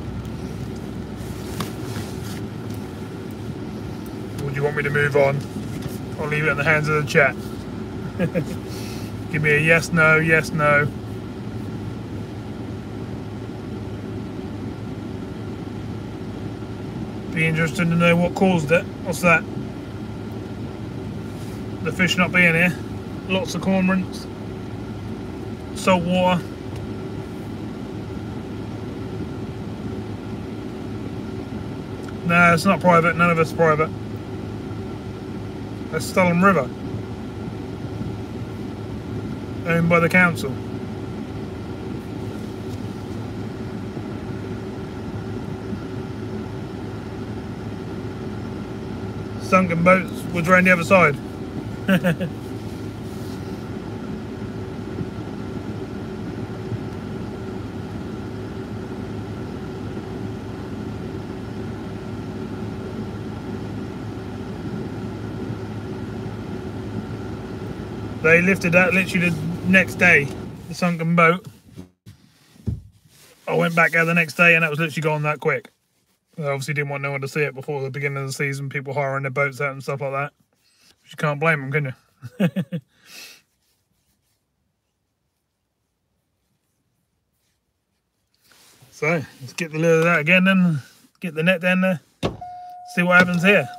Or do you want me to move on? I'll leave it in the hands of the chat. Give me a yes, no, yes, no. Be interested to know what caused it. What's that? The fish not being here. Lots of cormorants. Salt water. No, it's not private. None of it's private. That's Stalham River. Owned by the council. Sunken boats was around the other side. They lifted that literally the next day, the sunken boat. I went back there the next day and that was literally gone that quick. I obviously didn't want no one to see it before the beginning of the season, people hiring their boats out and stuff like that. You can't blame them, can you? So, let's get the lure out again then, get the net down there, see what happens here.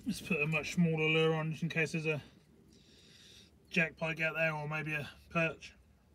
Let's put a much smaller lure on just in case there's a jack pike out there, or maybe a perch.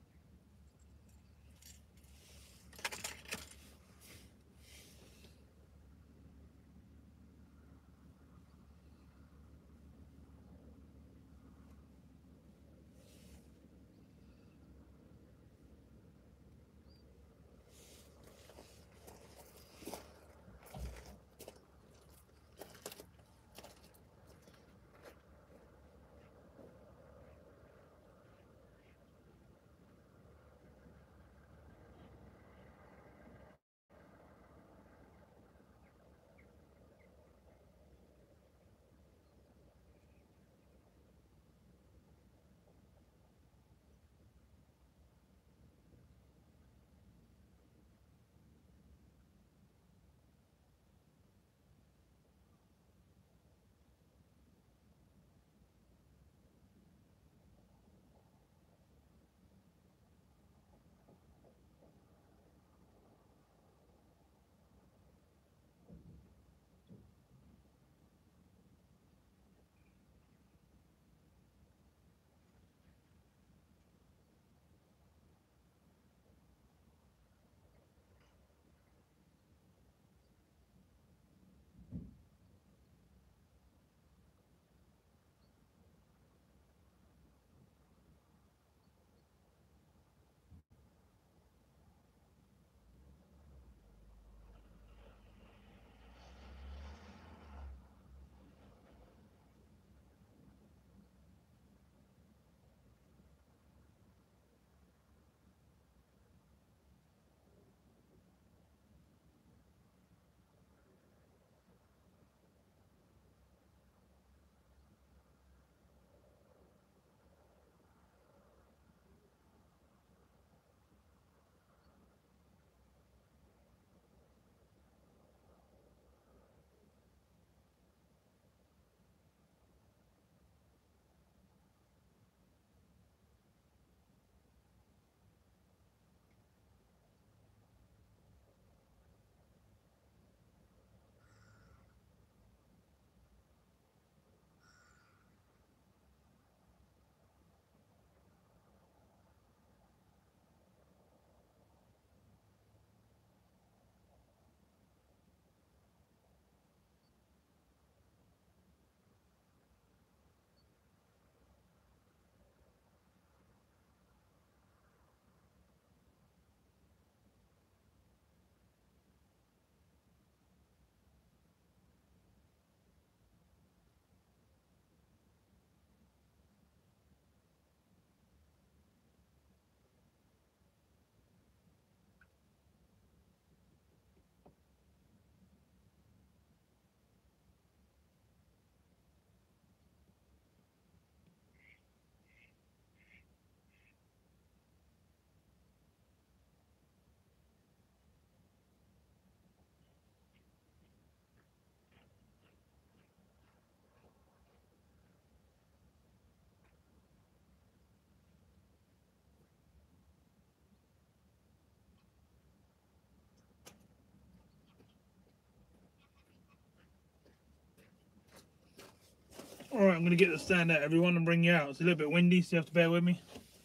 Alright, I'm going to get the stand out, everyone, and bring you out. It's a little bit windy, so you have to bear with me.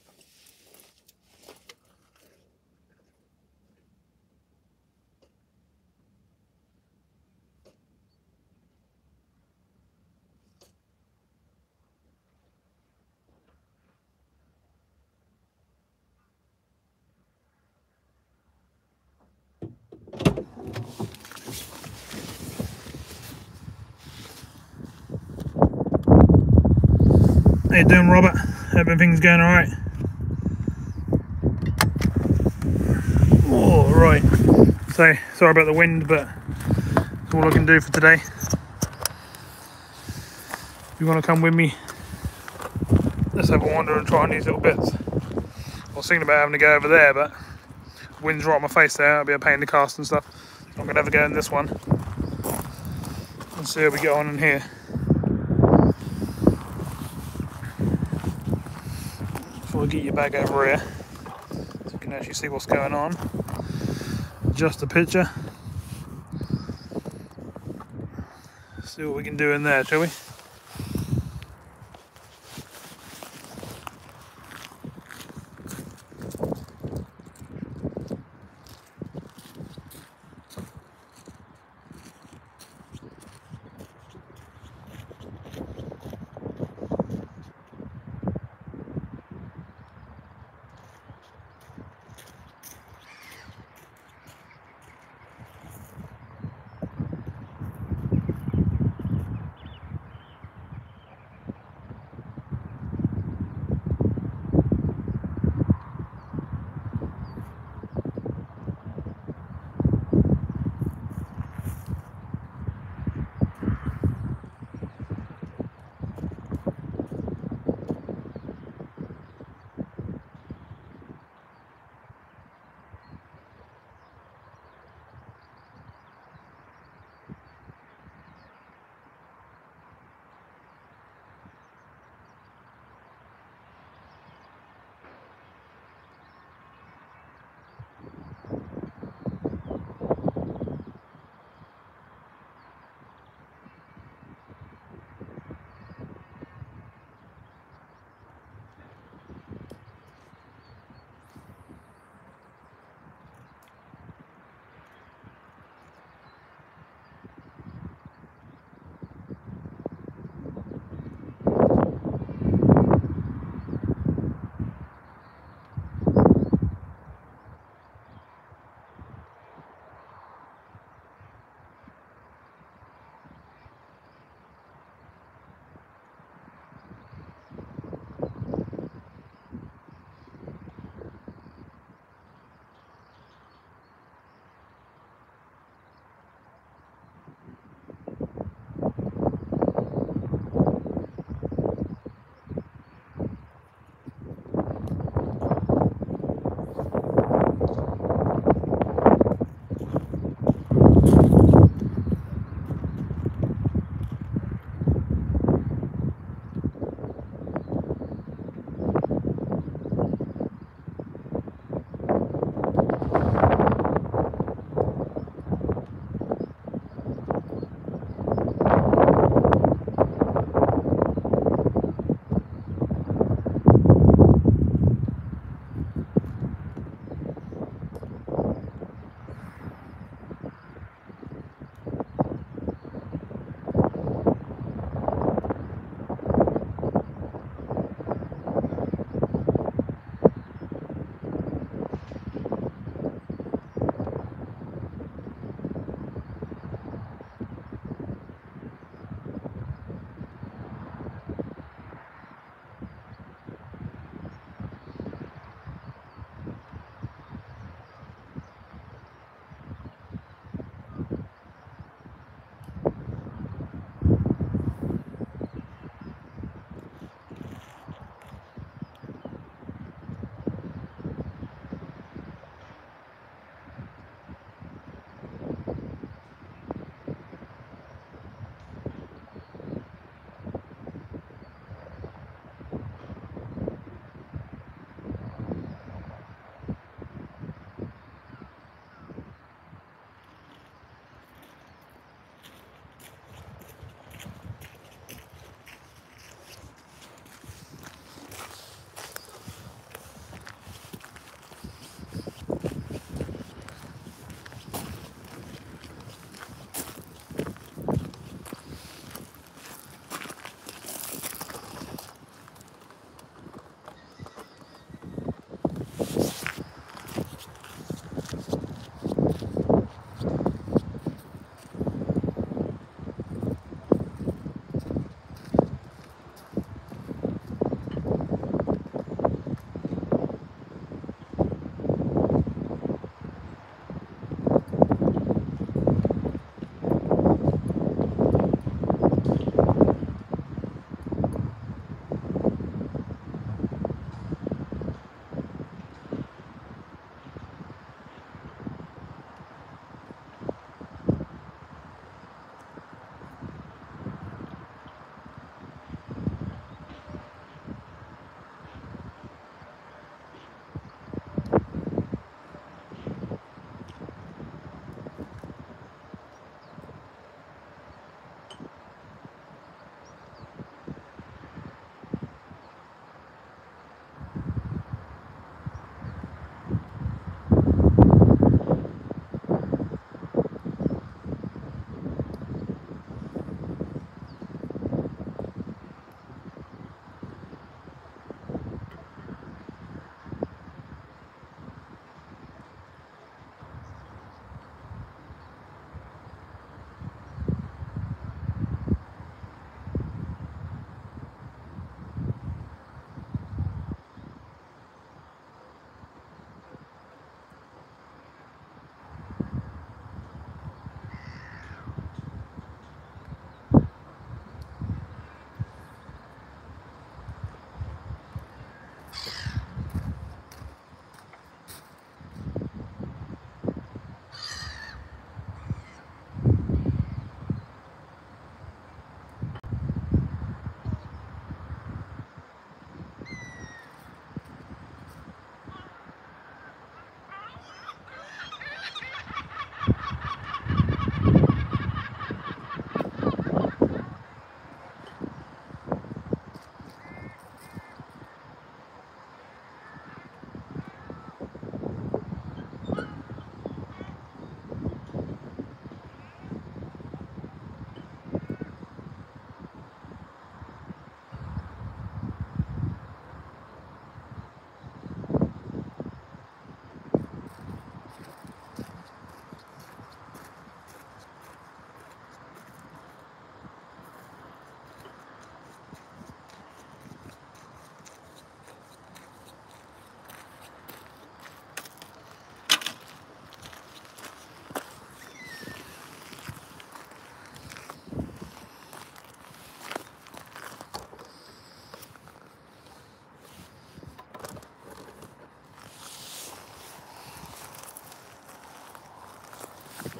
How you doing, Robert? Hope everything's going alright. Oh, right. So, sorry about the wind, but that's all I can do for today. If you want to come with me, let's have a wander and try on these little bits. I was thinking about having to go over there, but the wind's right on my face there. It'll be a pain to cast and stuff. So I'm going to have a go in this one and see how we get on in here. Before I get your bag over here, so you can actually see what's going on. Just a picture. See what we can do in there, shall we?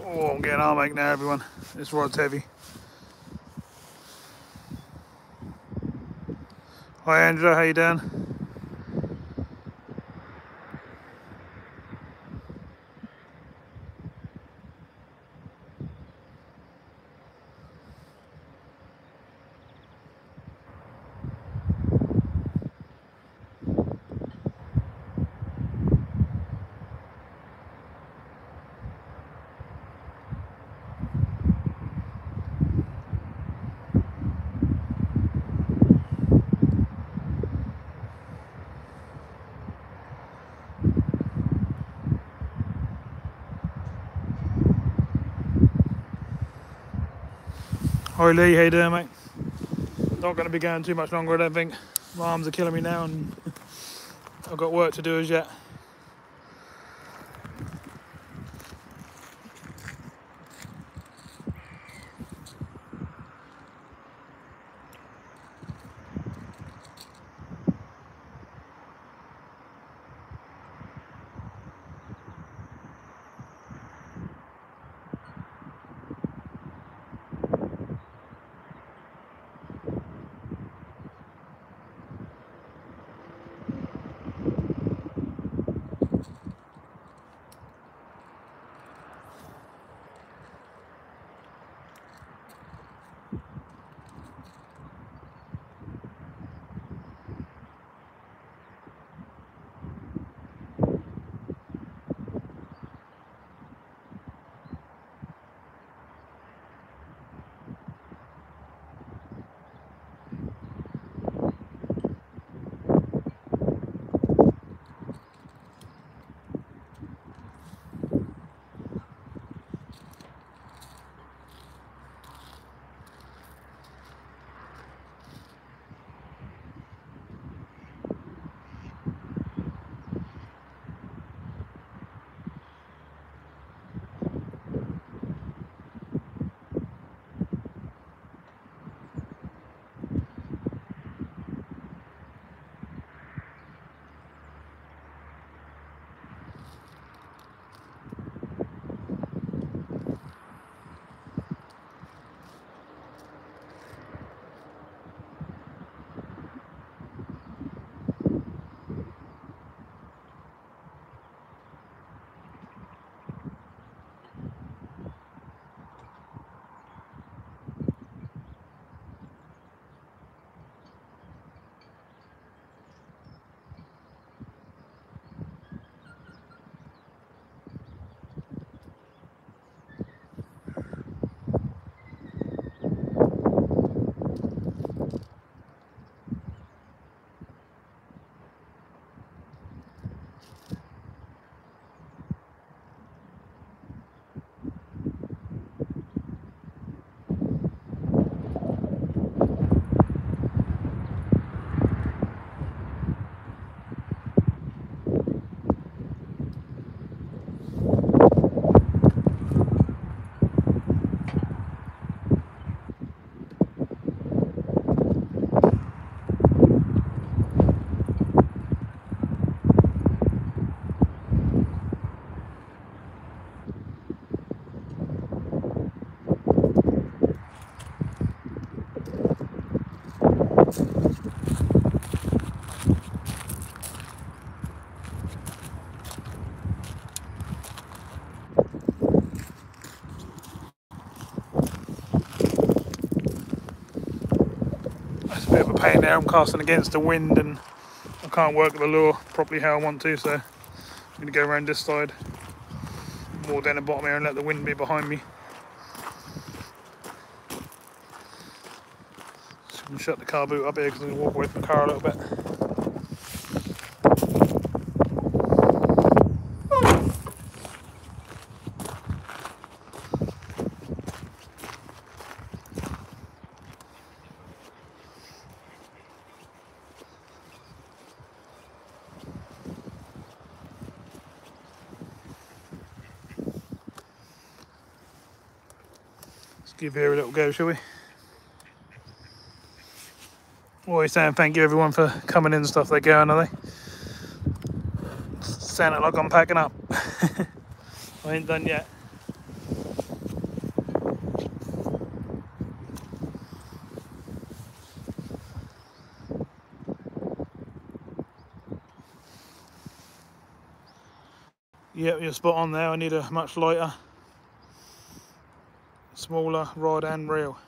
Oh, I'm getting arm ache now, everyone. This rod's heavy. Hi Angela, how you doing? Hi Lee, how you doing, mate? Not going to be going too much longer, I don't think. My arms are killing me now and I've got work to do as yet. It's a bit of a pain there, I'm casting against the wind and I can't work the lure properly how I want to, so I'm going to go around this side, more down the bottom here and let the wind be behind me. Just going to shut the car boot up here because I'm going to walk away from the car a little bit. Give here a little go, shall we? Always saying thank you everyone for coming in and stuff. They're going, are they? Sounding like I'm packing up. I ain't done yet. Yep, you're spot on there. I need a much lighter, smaller rod and reel.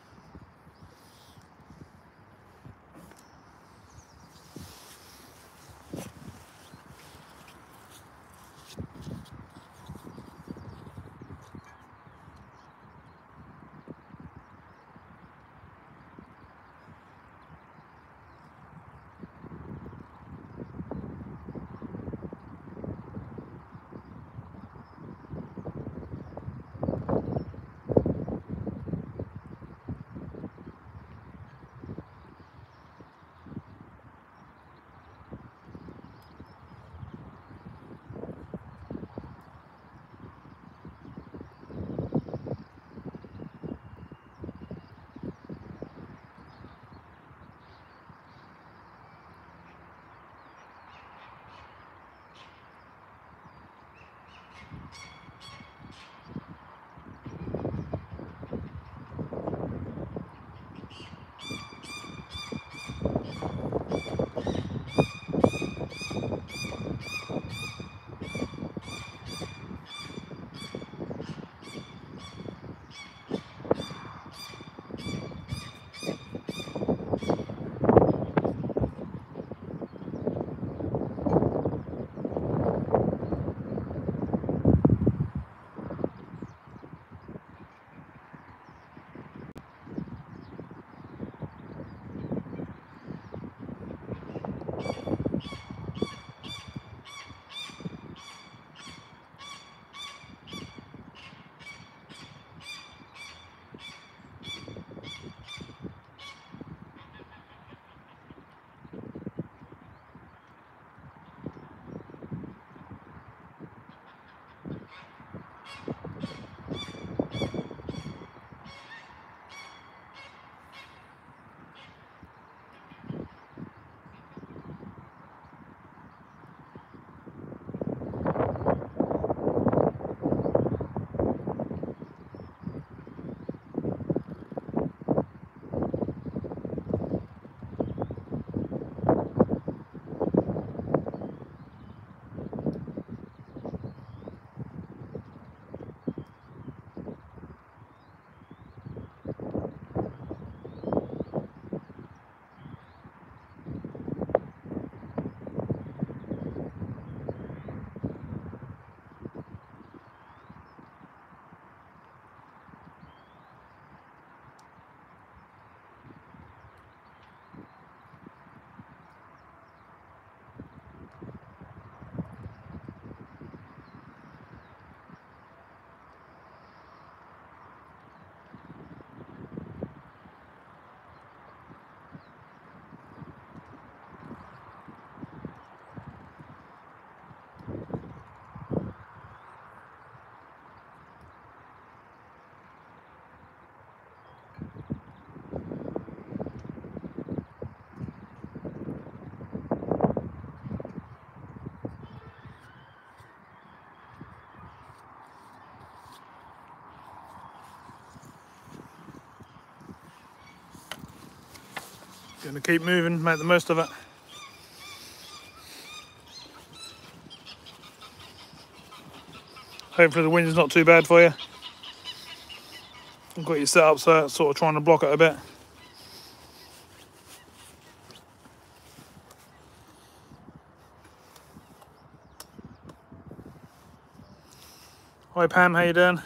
Gonna keep moving, make the most of it. Hopefully the wind's not too bad for you. I've got you set up so it's sort of trying to block it a bit. Hi Pam, how you doing?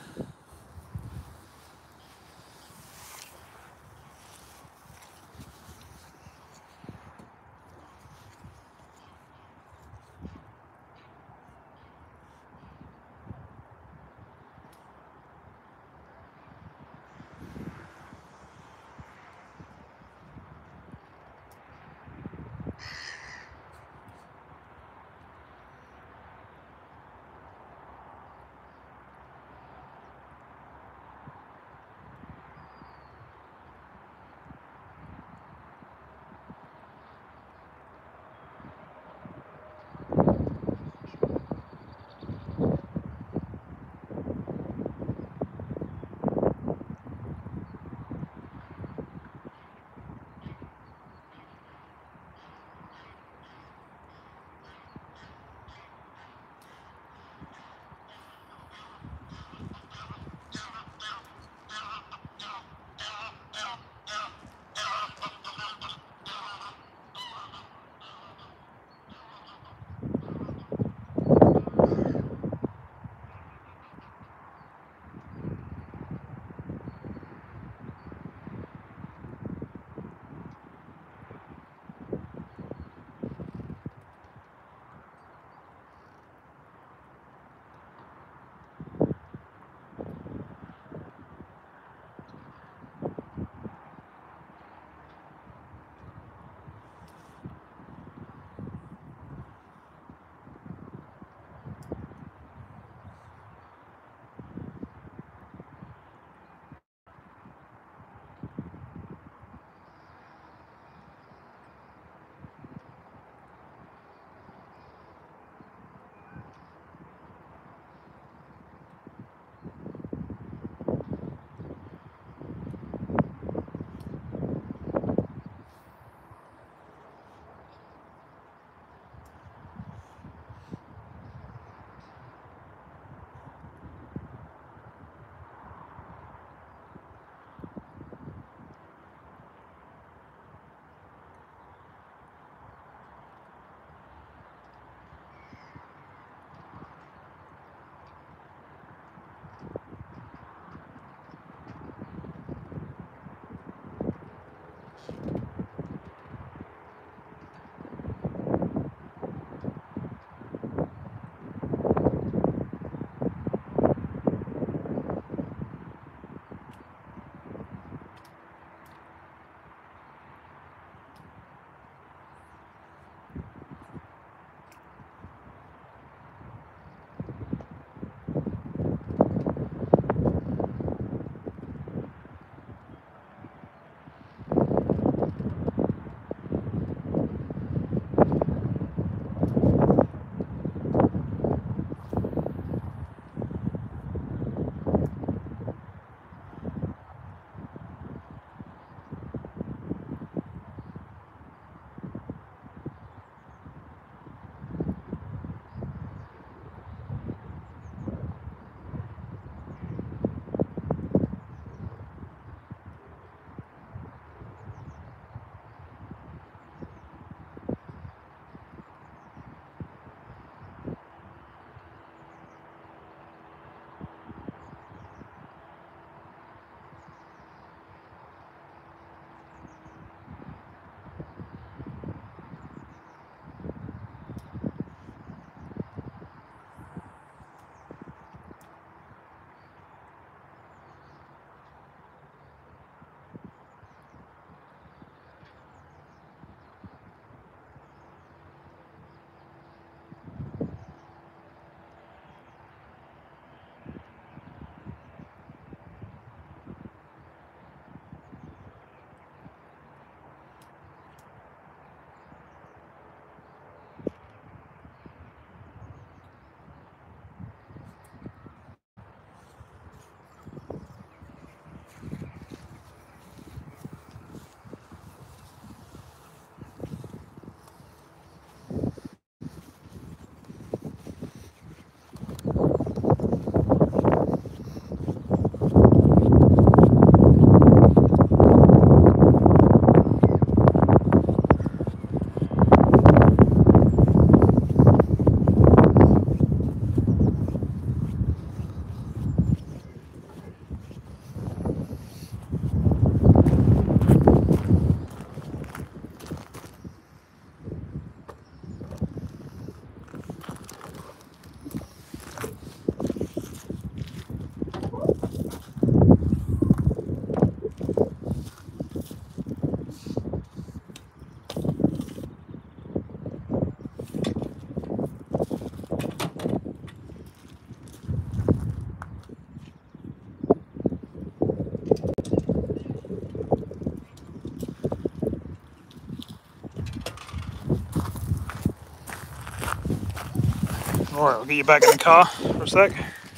Alright, I'll get you back in the car for a sec.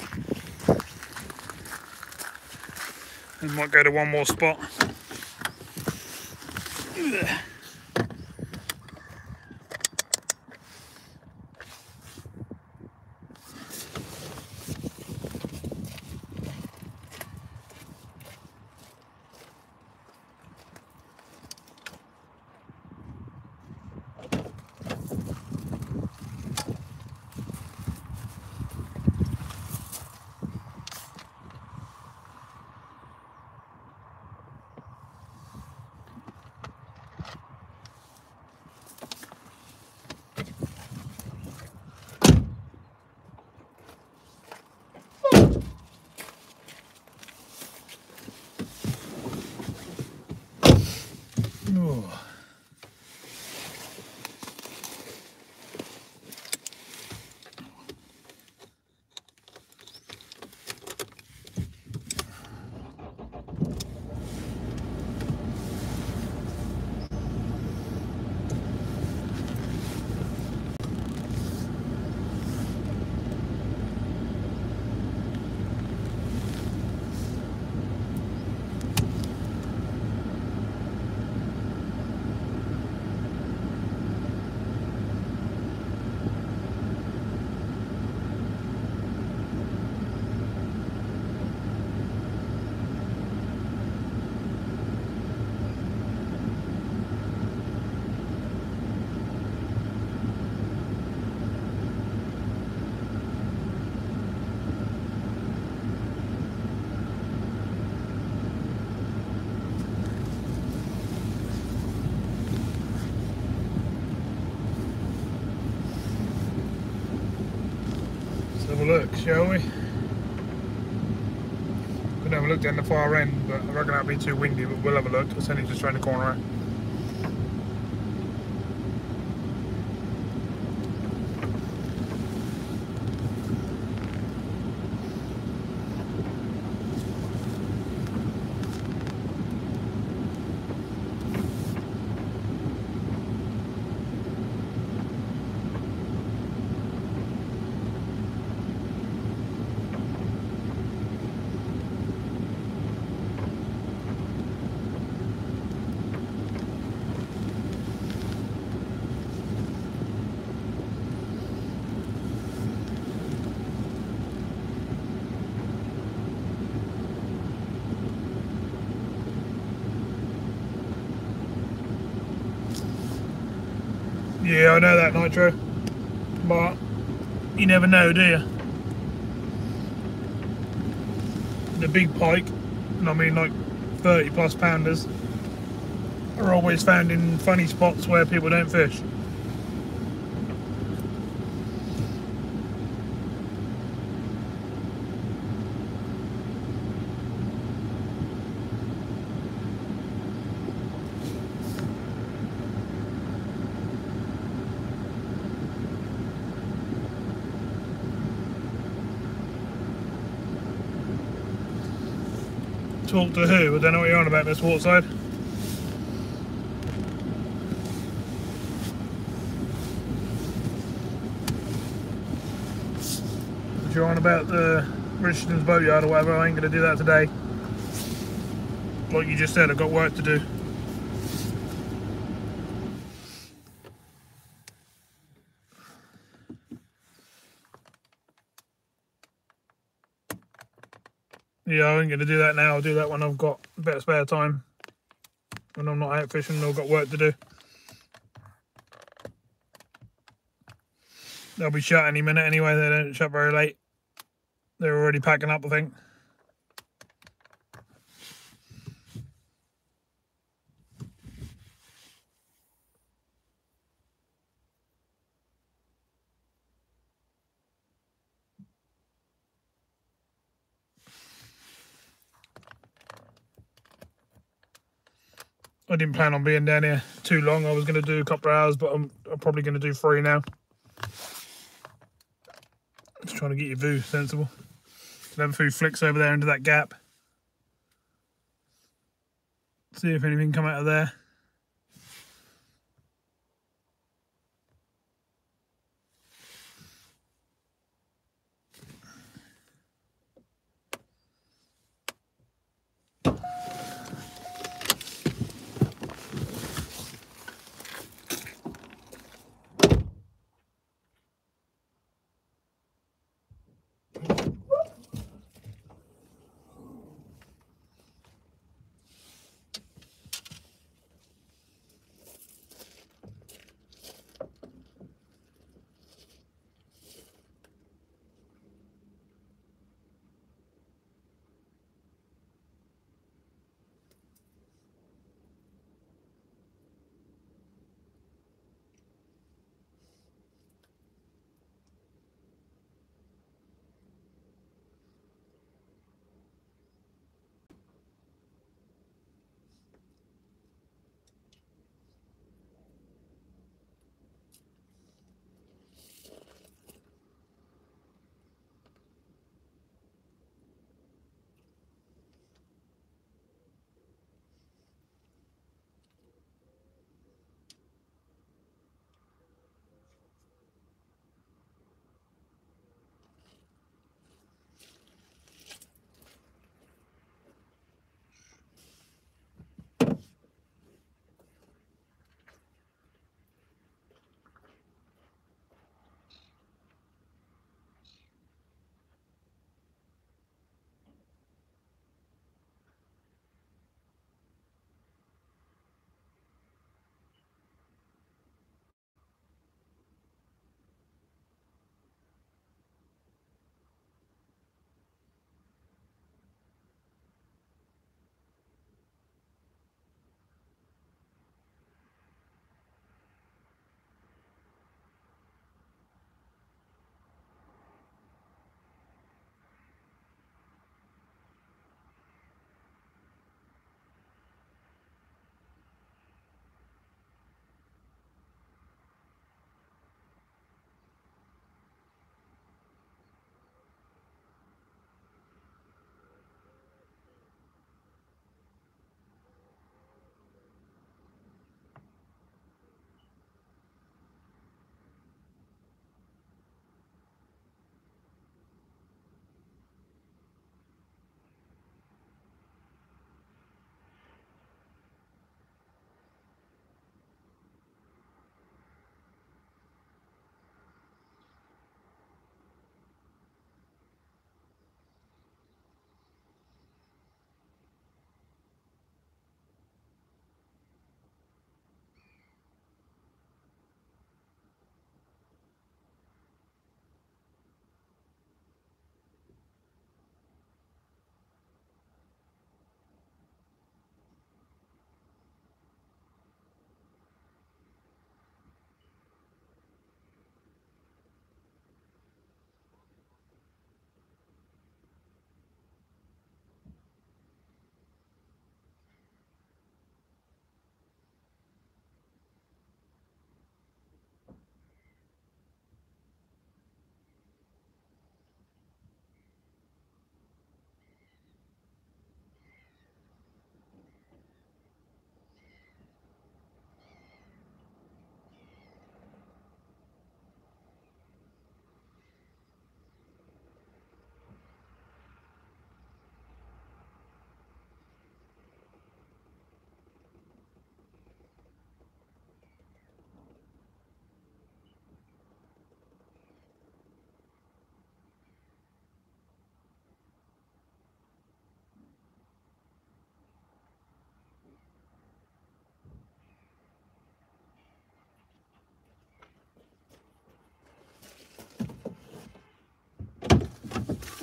We might go to one more spot. Oh. Have a look, shall we? Could have a look down the far end, but I reckon that'd be too windy, but we'll have a look. It's only just round the corner out. Yeah, I know that, Nitro, but you never know, do you? The big pike, and I mean like 30 plus pounders, are always found in funny spots where people don't fish. Talk to who? I don't know what you're on about, Miss Waterside. If you're on about the Richardsons boatyard or whatever, I ain't going to do that today. Like you just said, I've got work to do. Yeah, I ain't going to do that now. I'll do that when I've got a bit of spare time. When I'm not out fishing and I've got work to do. They'll be shut any minute anyway. They don't shut very late. They're already packing up, I think. I didn't plan on being down here too long. I was going to do a couple of hours, but I'm probably going to do 3 now. Just trying to get your view sensible. Have a few flicks over there into that gap. See if anything come out of there.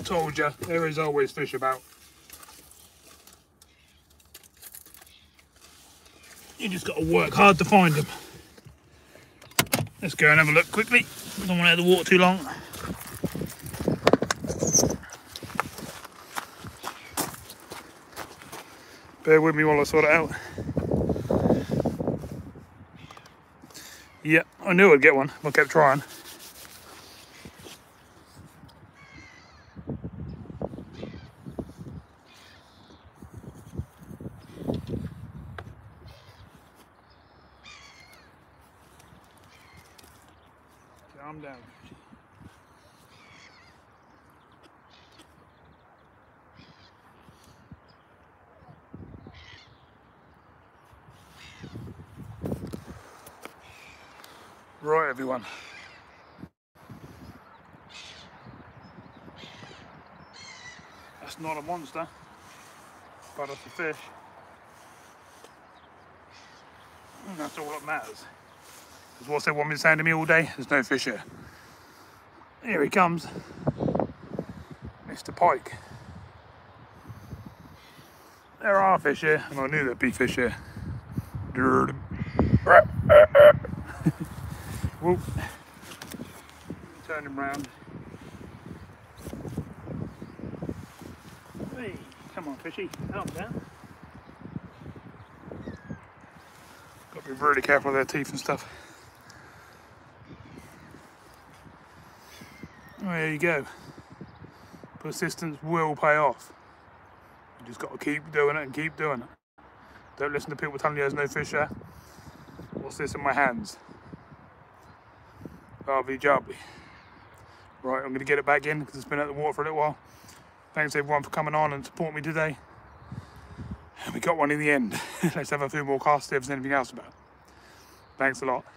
Told you, there is always fish about. You just got to work hard to find them. Let's go and have a look quickly. Don't want to have the water too long. Bear with me while I sort it out. Yeah, I knew I'd get one if I kept trying. Calm down. Right, everyone. That's not a monster, but it's a fish. And that's all that matters. Because what's everyone been saying to me all day? There's no fish here. Here he comes. Mr. Pike. There are fish here, and I knew there'd be fish here. Whoop. Turn him round. Hey, come on, fishy, calm down. Got to be really careful with their teeth and stuff. There you go. Persistence will pay off. You just got to keep doing it and keep doing it. Don't listen to people telling you there's no fish there. What's this in my hands? Lovely jobby. Right, I'm going to get it back in because it's been out of the water for a little while. Thanks everyone for coming on and supporting me today. And we got one in the end. Let's have a few more casts if there's anything else about. Thanks a lot.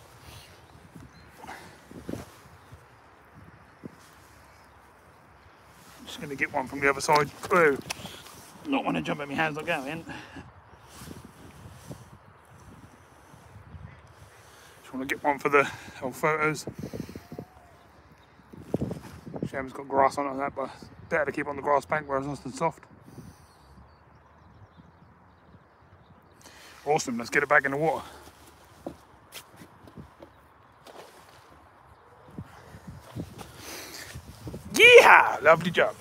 I'm just going to get one from the other side. Whoa. Not want to jump at my hands, not going. Just want to get one for the old photos. Shame's got grass on it and that, but better to keep on the grass bank where it's nice and soft. Awesome, let's get it back in the water. Yeah, lovely job.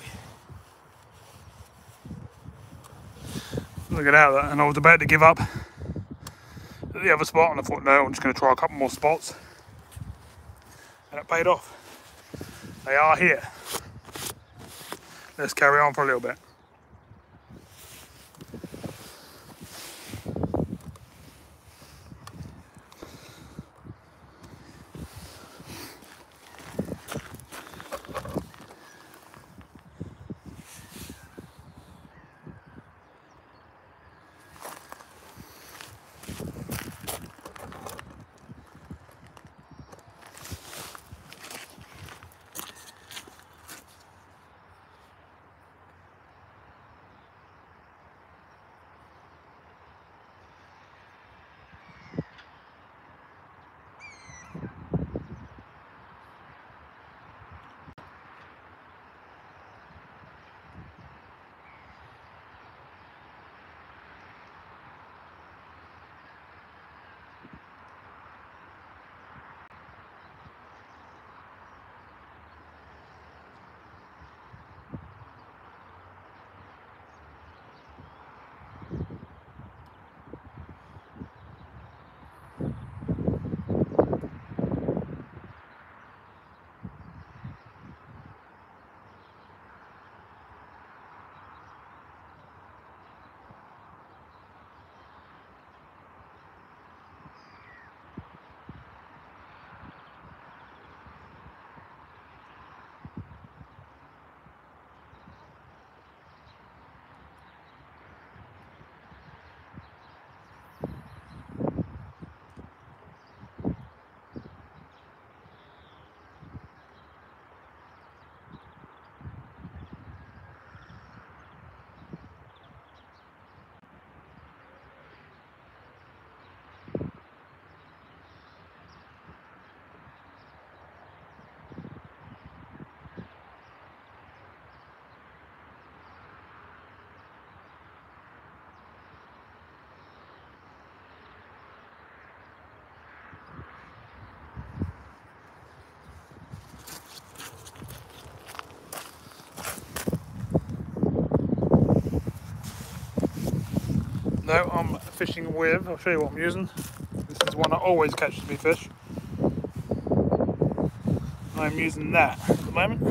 Look at that, and I was about to give up at the other spot, and I thought, no, I'm just going to try a couple more spots, and it paid off. They are here. Let's carry on for a little bit. So I'm fishing with, I'll show you what I'm using. This is one that always catches me fish. I'm using that at the moment.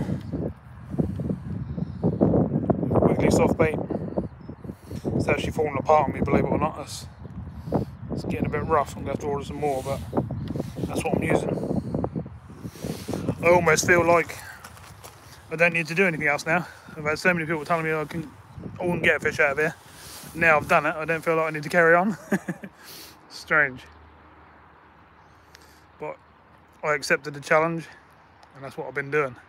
Wiggly soft bait. It's actually falling apart on me, believe it or not. It's getting a bit rough. I'm going to have to order some more, but that's what I'm using. I almost feel like I don't need to do anything else now. I've had so many people telling me I wouldn't get a fish out of here. Now I've done it, I don't feel like I need to carry on. Strange. But I accepted the challenge, and that's what I've been doing.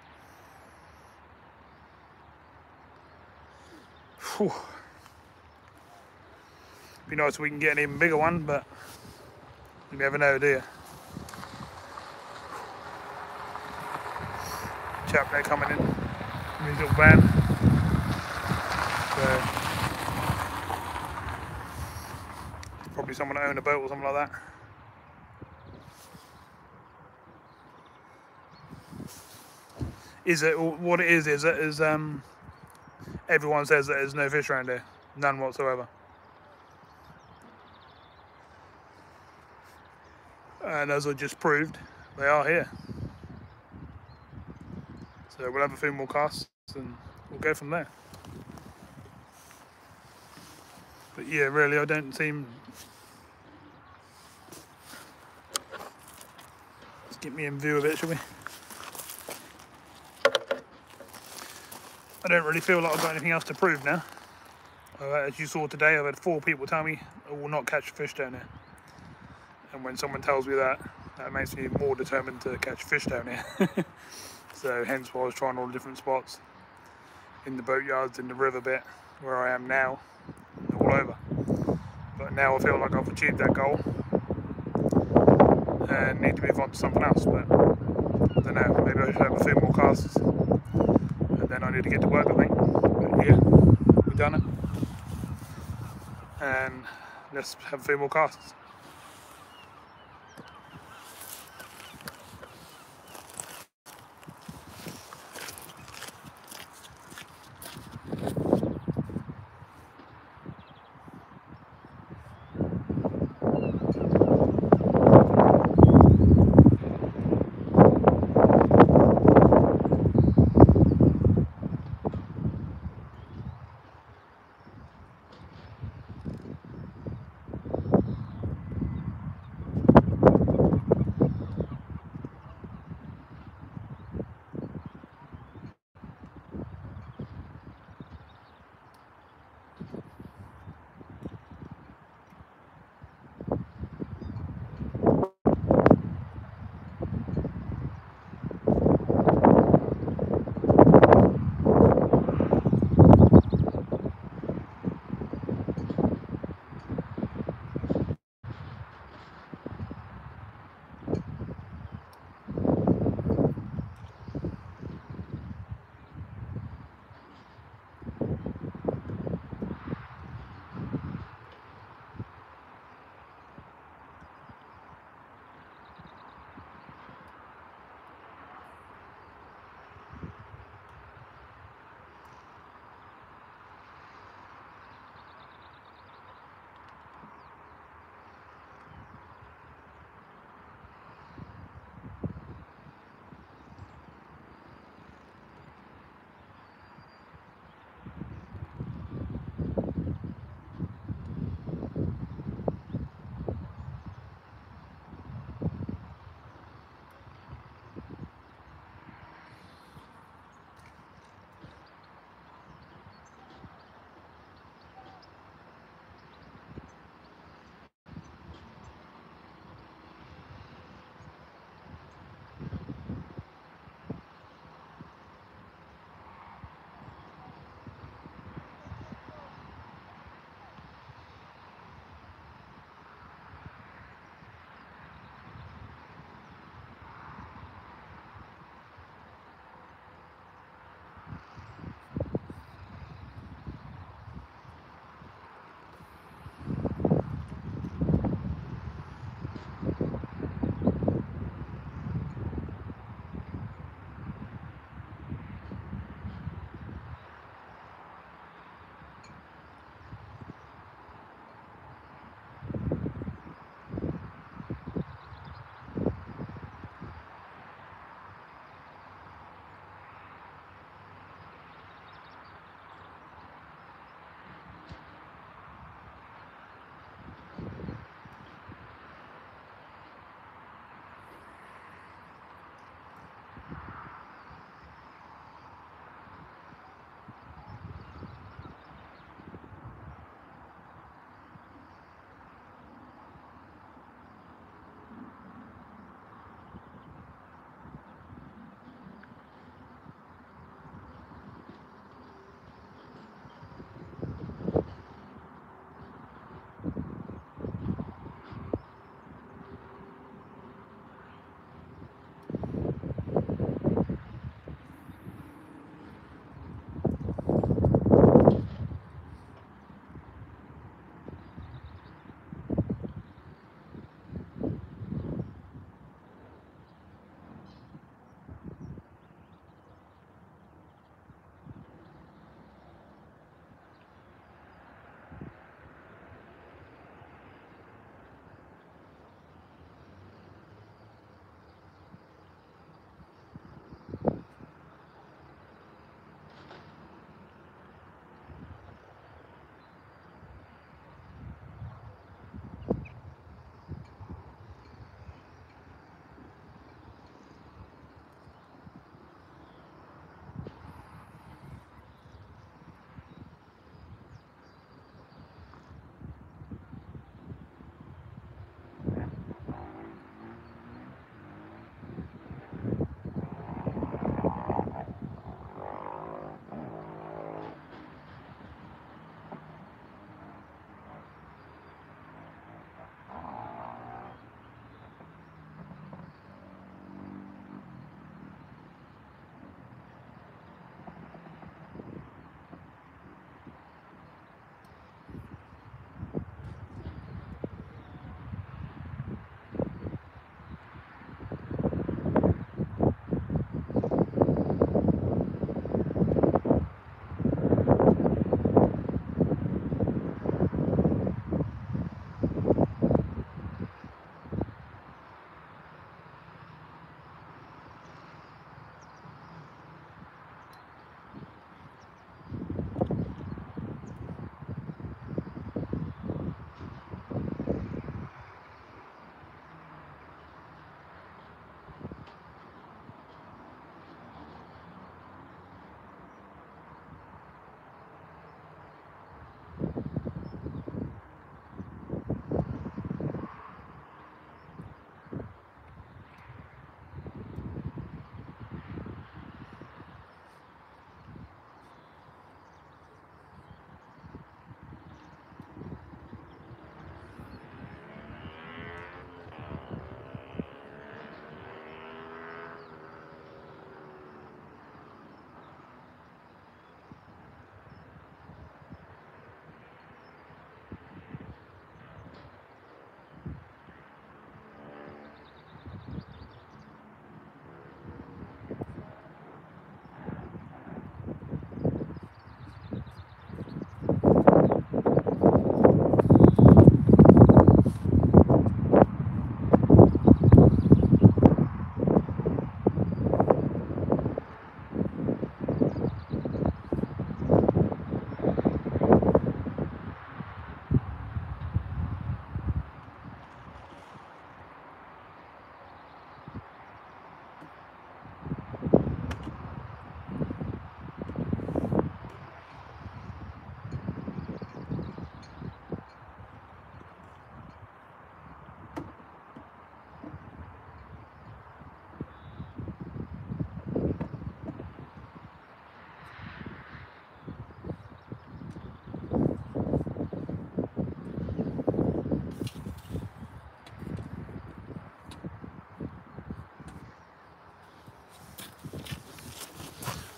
Whew. Be nice if we can get an even bigger one, but you never know, do you? Chap there coming in his little van. So, probably someone that owned a boat or something like that. What it is everyone says that there's no fish around here, none whatsoever. And as I just proved, they are here. So we'll have a few more casts and we'll go from there. But yeah, really, I don't seem... Let's get me in view of it, shall we? I don't really feel like I've got anything else to prove now. As you saw today, I've had 4 people tell me I will not catch fish down here. And when someone tells me that, that makes me more determined to catch fish down here. So hence why I was trying all the different spots. In the boatyards, in the river bit, where I am now, all over. But now I feel like I've achieved that goal. And need to move on to something else, but I don't know, maybe I should have a few more casts. And then I need to get to work, I think. But yeah, we've done it. And let's have a few more casts.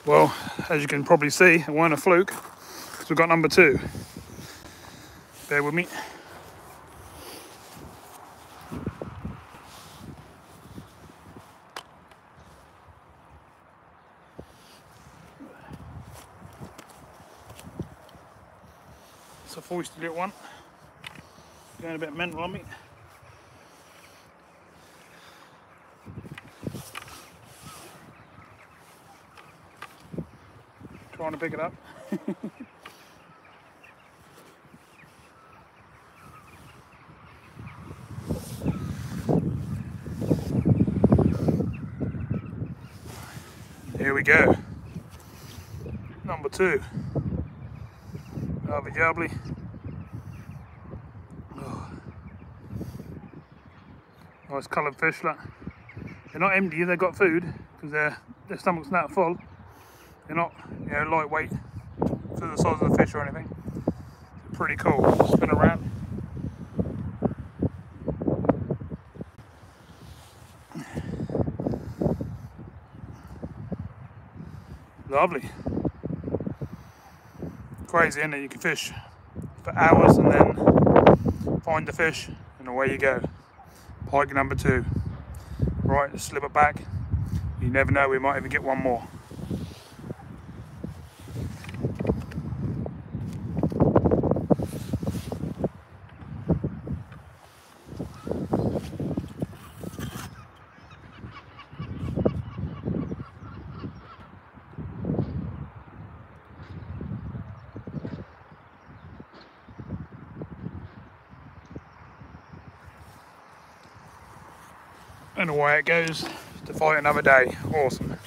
Well, as you can probably see, it weren't a fluke, because we've got number 2. Bear with me. It's a foisted little one. Going a bit mental on me. Trying to pick it up. Here we go. Number 2. Lovely jubbly. Oh. Nice coloured fish, look. They're not empty, they've got food, because their stomach's not full. They're not, you know, lightweight for the size of the fish or anything. Pretty cool. Spin around. Lovely. Crazy, isn't it? You can fish for hours and then find the fish and away you go. Pike number 2. Right, let's slip it back. You never know, we might even get one more. And away it goes to fight another day. Awesome.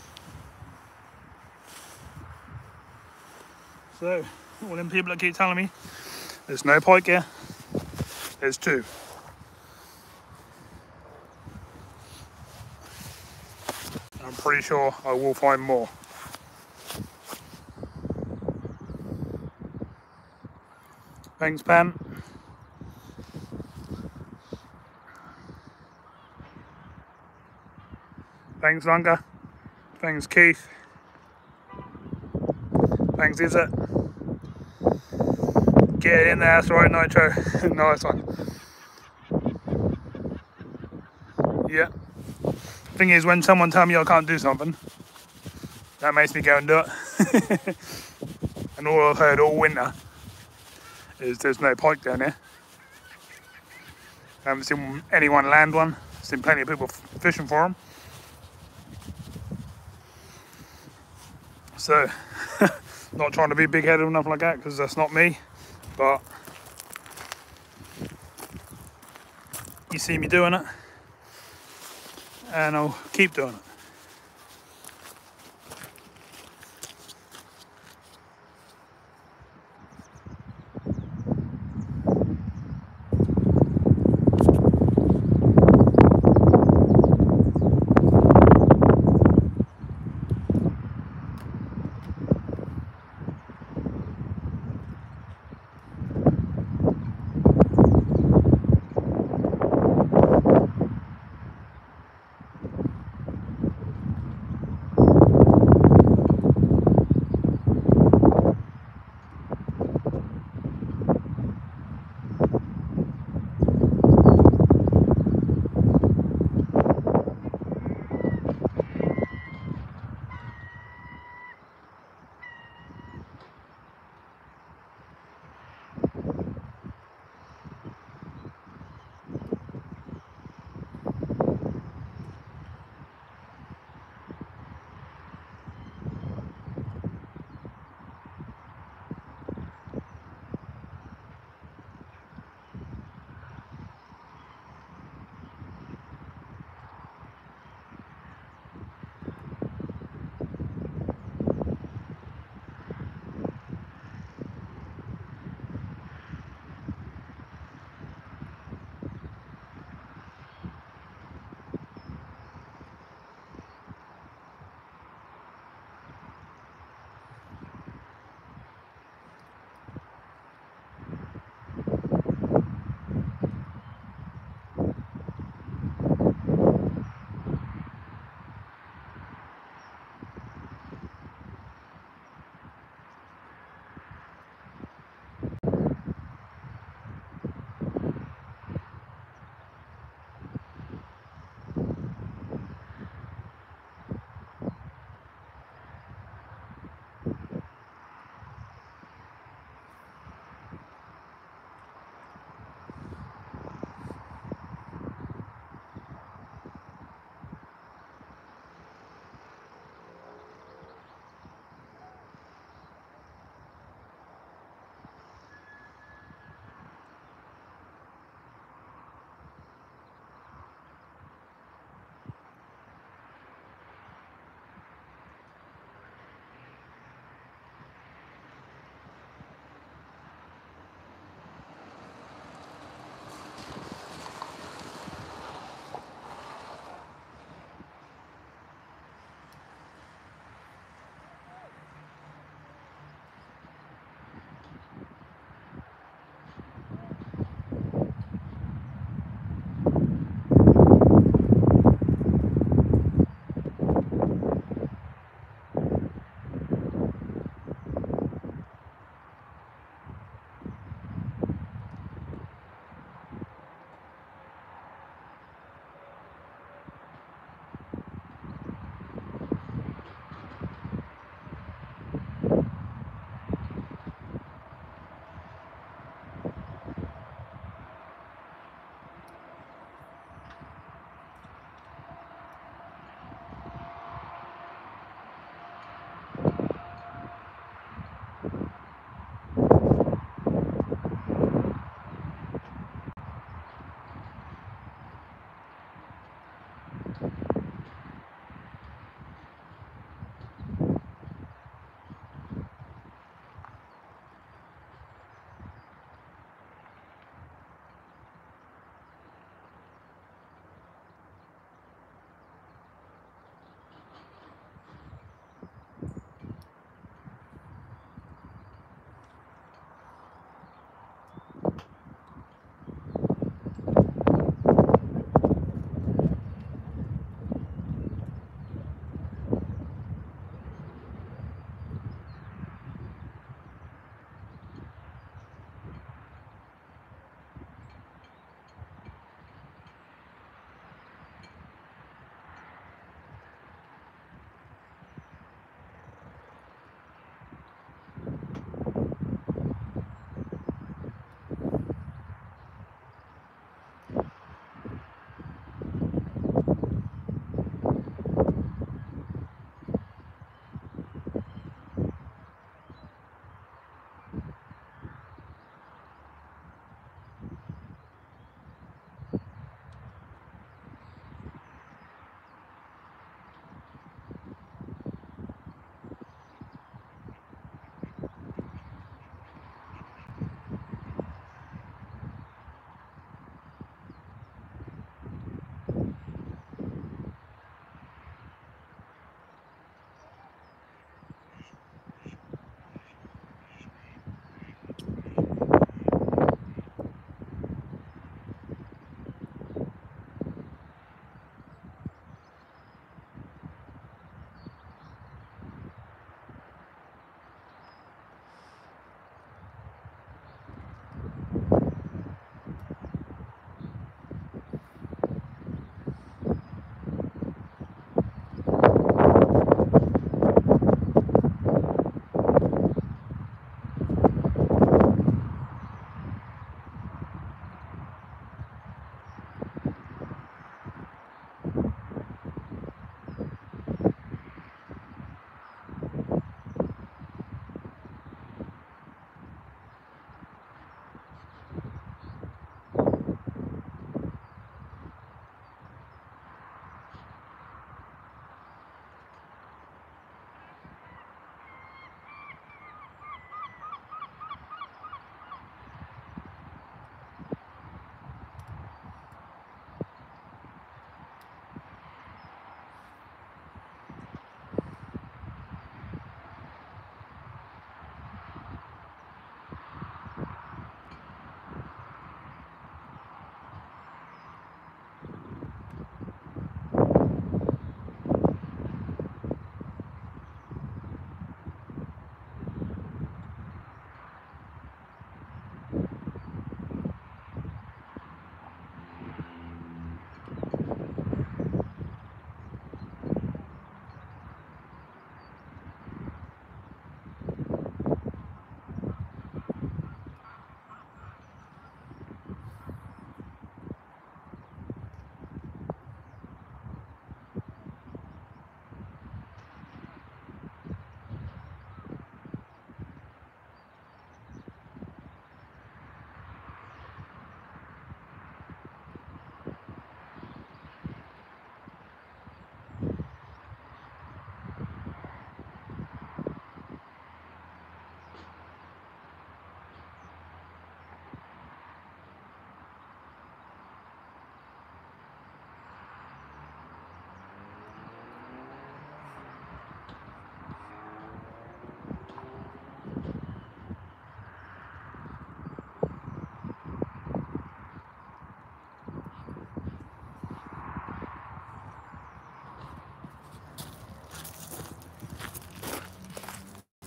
So, all them people that keep telling me there's no pike here, there's 2. I'm pretty sure I will find more. Thanks, Pam. Thanks, Lunga. Thanks, Keith. Thanks, Izzet. Get it in there, that's right, Nitro. Nice one. Yeah. Thing is, when someone tells me I can't do something, that makes me go and do it. And all I've heard all winter is there's no pike down here. I haven't seen anyone land one. I've seen plenty of people fishing for them. So, not trying to be big-headed or nothing like that, because that's not me, but you see me doing it, and I'll keep doing it.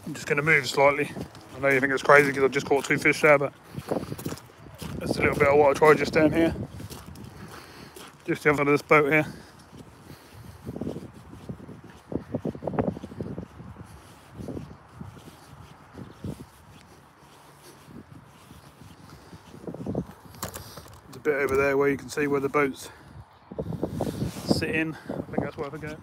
I'm just going to move slightly. I know you think it's crazy because I've just caught 2 fish there, but that's a little bit of what I tried just down here. Just the other side of this boat here. There's a bit over there where you can see where the boats sit in. I think that's worth a go.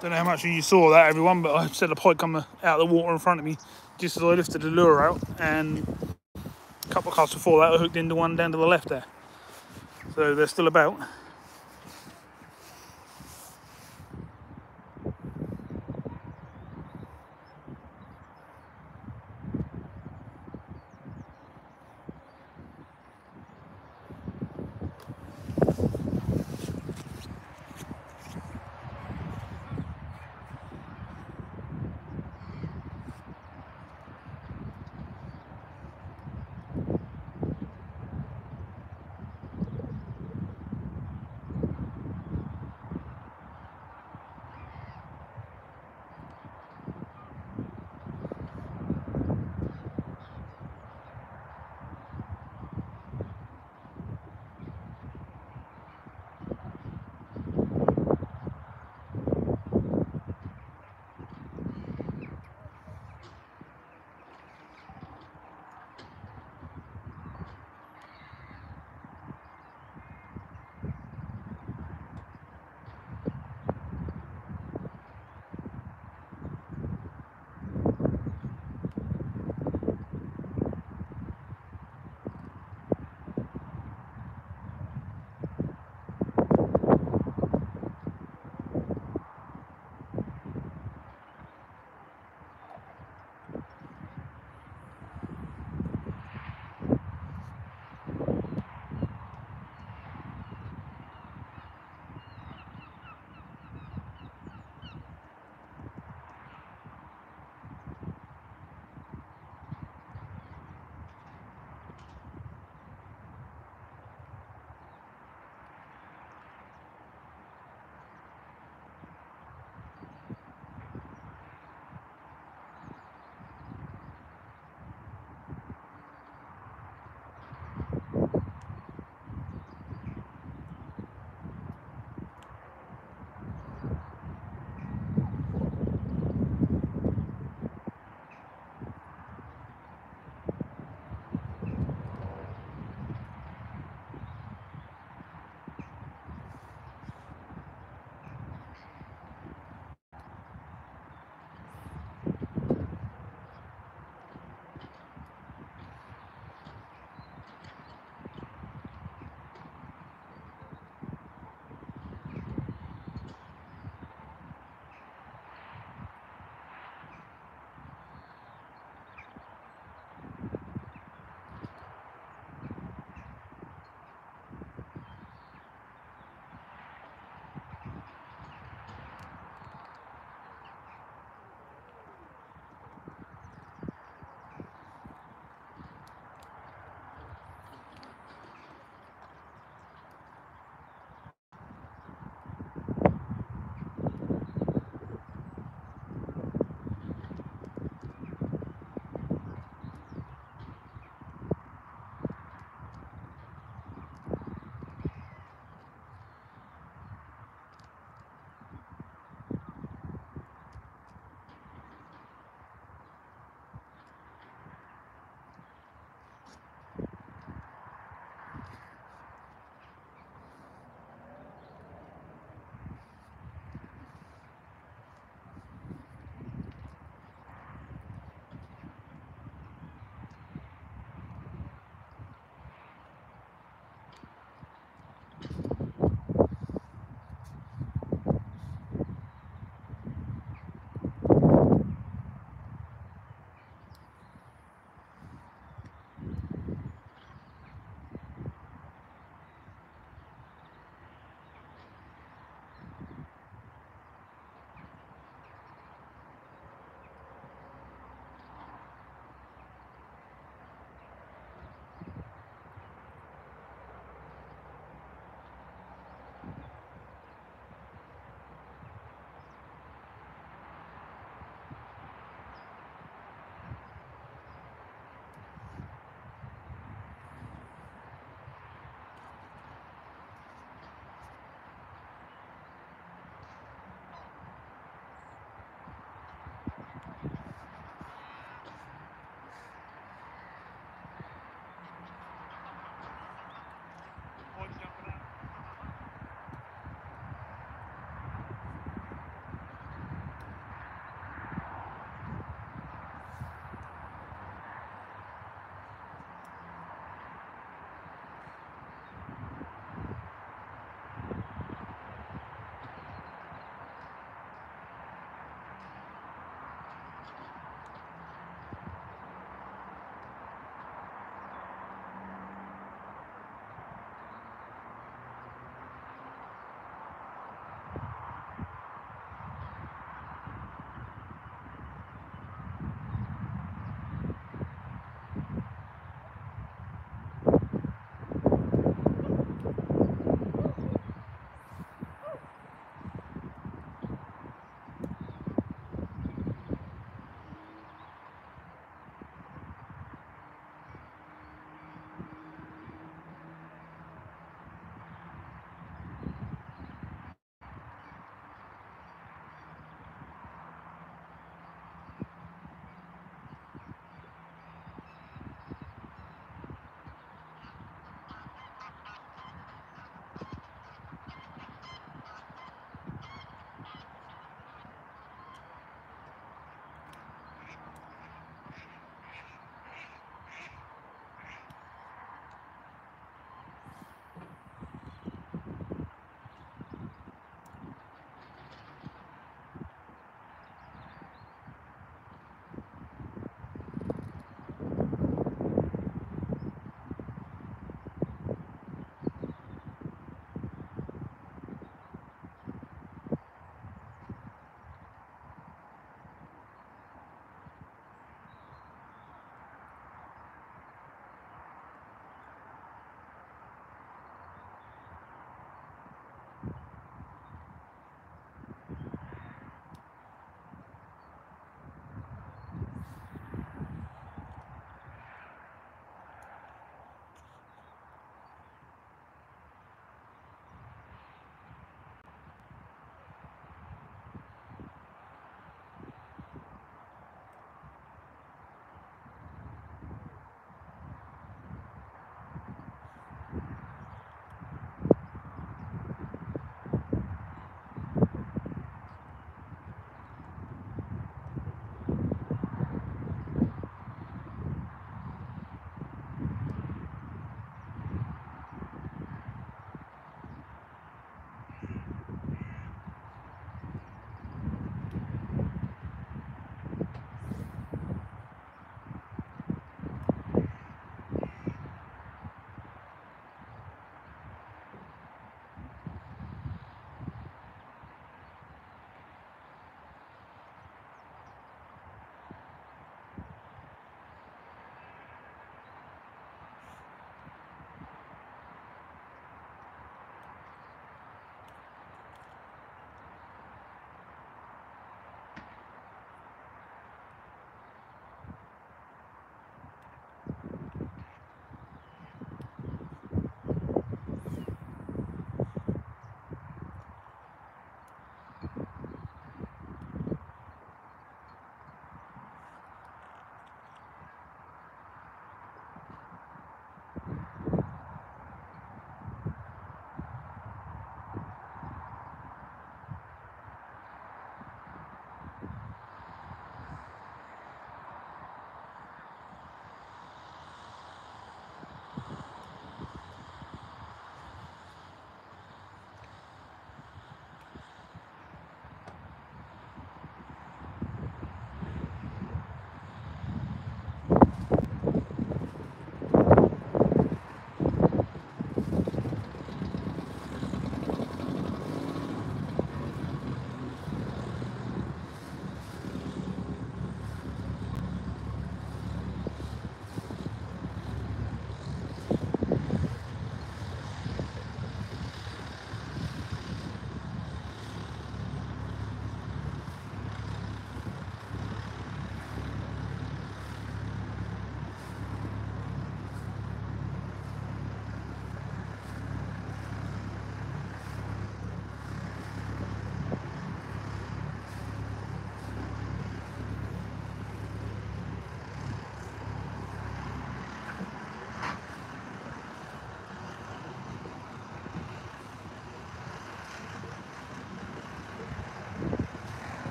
Don't know how much of you saw that, everyone, but I said a pike come out of the water in front of me just as I lifted the lure out, and a couple of casts before that I hooked into one down to the left there. So they're still about.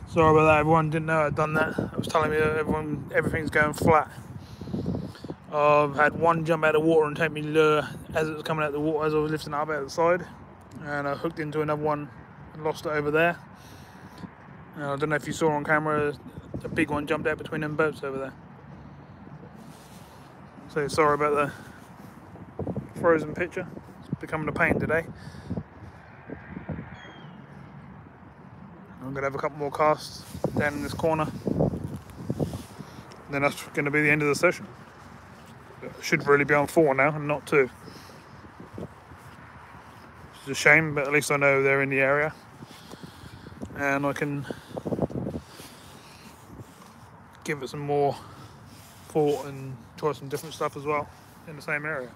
Sorry about that, everyone. Didn't know I'd done that. I was telling me that everything's going flat. I've had one jump out of the water and take me lure as it was coming out of the water as I was lifting it up out the side, and I hooked into another one and lost it over there. I don't know if you saw on camera, a big one jumped out between them boats over there. So sorry about the frozen picture. It's becoming a pain today. I'm going to have a couple more casts down in this corner. Then that's going to be the end of the session. I should really be on 4 now and not 2. It's a shame, but at least I know they're in the area. And I can give it some more thought and try some different stuff as well in the same area.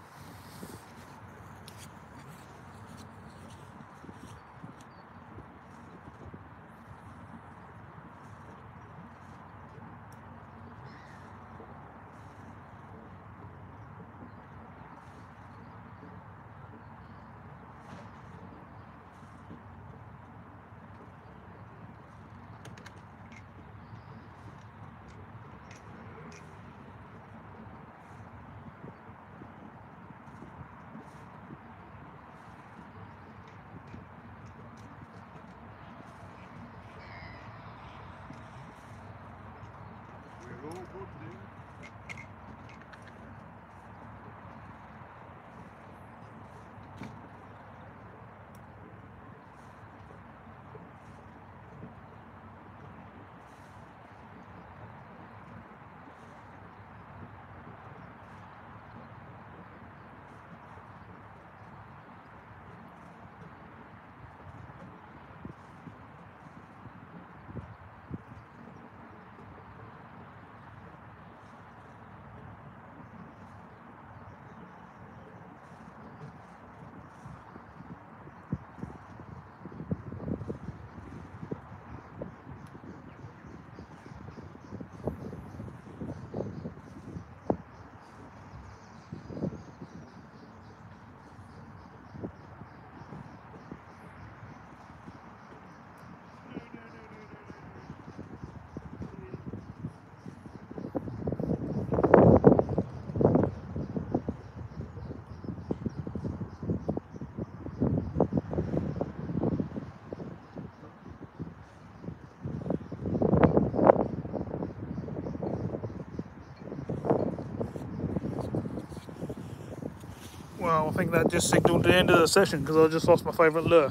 Well, I think that just signalled the end of the session because I just lost my favourite lure.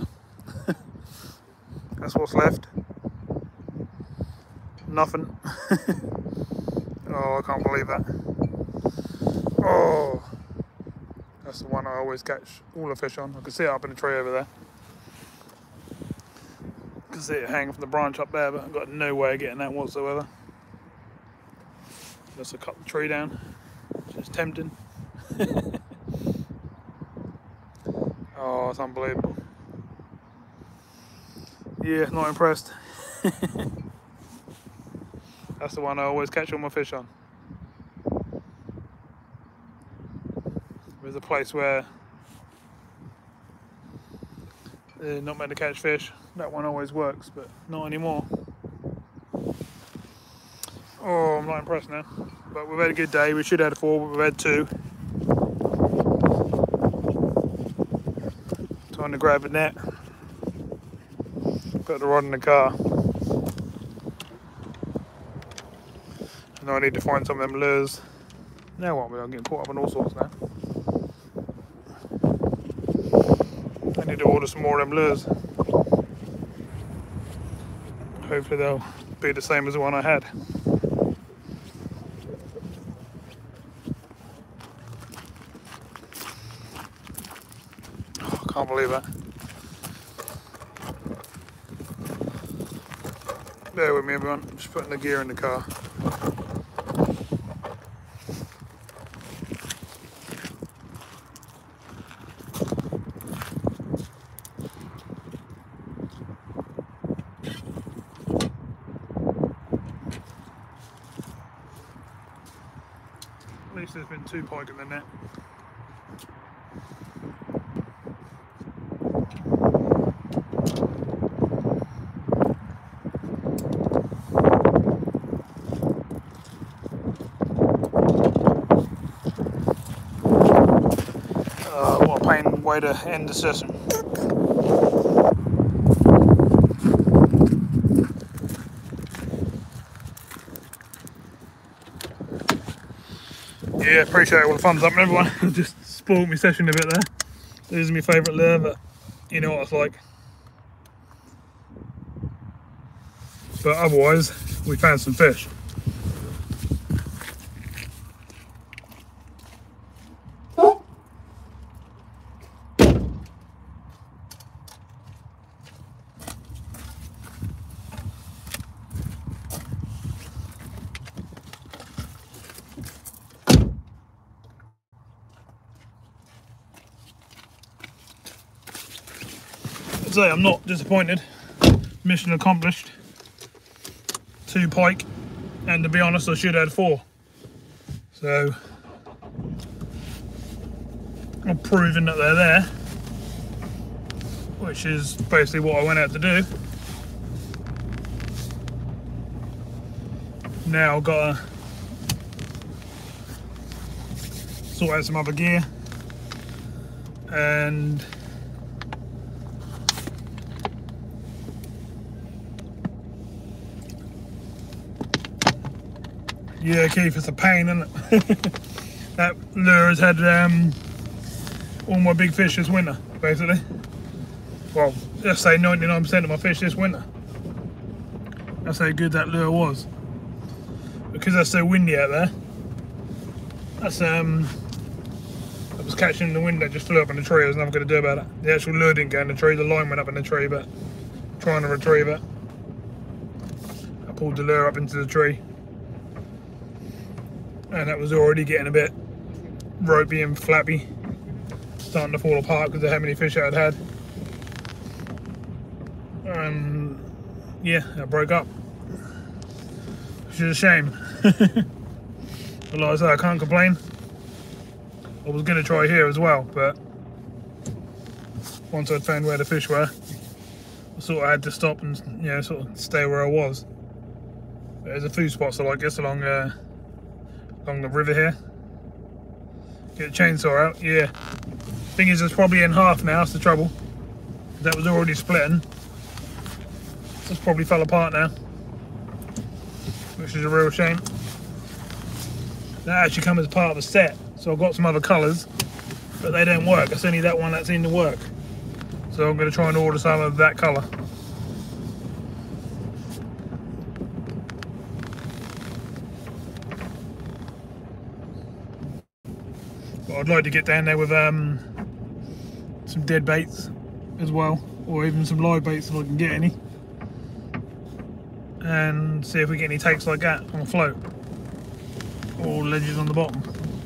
That's what's left. Nothing. Oh, I can't believe that. Oh, that's the one I always catch all the fish on. I can see it up in the tree over there. I can see it hanging from the branch up there, but I've got no way of getting that whatsoever. Just to cut the tree down. It's just tempting. Oh, it's unbelievable. Yeah, not impressed. That's the one I always catch all my fish on. There's a place where they're not meant to catch fish. That one always works, but not anymore. Oh, I'm not impressed now. But we've had a good day. We should have had 4, but we've had 2. Time to grab a net. Put the rod in the car. And I need to find some of them lures. Now what? I'm getting caught up on all sorts now. I need to order some more of them lures. Hopefully they'll be the same as the one I had. Oh, I can't believe that. Bear with me, everyone. I'm just putting the gear in the car. At least there's been 2 pike in the net. good way to end the session. Yeah, appreciate all the thumbs up, everyone. Just spoiled my session a bit there. This is my favourite lure, but you know what it's like. But otherwise, we found some fish. I'd say I'm not disappointed. Mission accomplished. 2 pike, and to be honest, I should have had 4. So I'm proving that they're there, which is basically what I went out to do. Now I've got to sort out some other gear and yeah, Keith, it's a pain, isn't it? That lure has had all my big fish this winter, basically. Well, let's say 99% of my fish this winter. That's how good that lure was. Because it's so windy out there. That's I was catching in the wind that just flew up in the tree. There's nothing going to do about it. The actual lure didn't go in the tree. The line went up in the tree, but trying to retrieve it, I pulled the lure up into the tree. And that was already getting a bit ropey and flappy, starting to fall apart because of how many fish I had had. Yeah, I broke up, which is a shame. But like I said, I can't complain. I was going to try here as well, but once I'd found where the fish were, I sort of had to stop and, you know, sort of stay where I was. There's a few spots I like this along the river here. Get the chainsaw out. Yeah, thing is, it's probably in half now. That's the trouble. That was already splitting. It's probably fell apart now, which is a real shame. That actually comes as part of the set, so I've got some other colours, but they don't work. It's only that one that's in the work, so I'm going to try and order some of that colour. But I'd like to get down there with some dead baits as well, or even some live baits if I can get any, and see if we get any takes like that on a float or ledges on the bottom.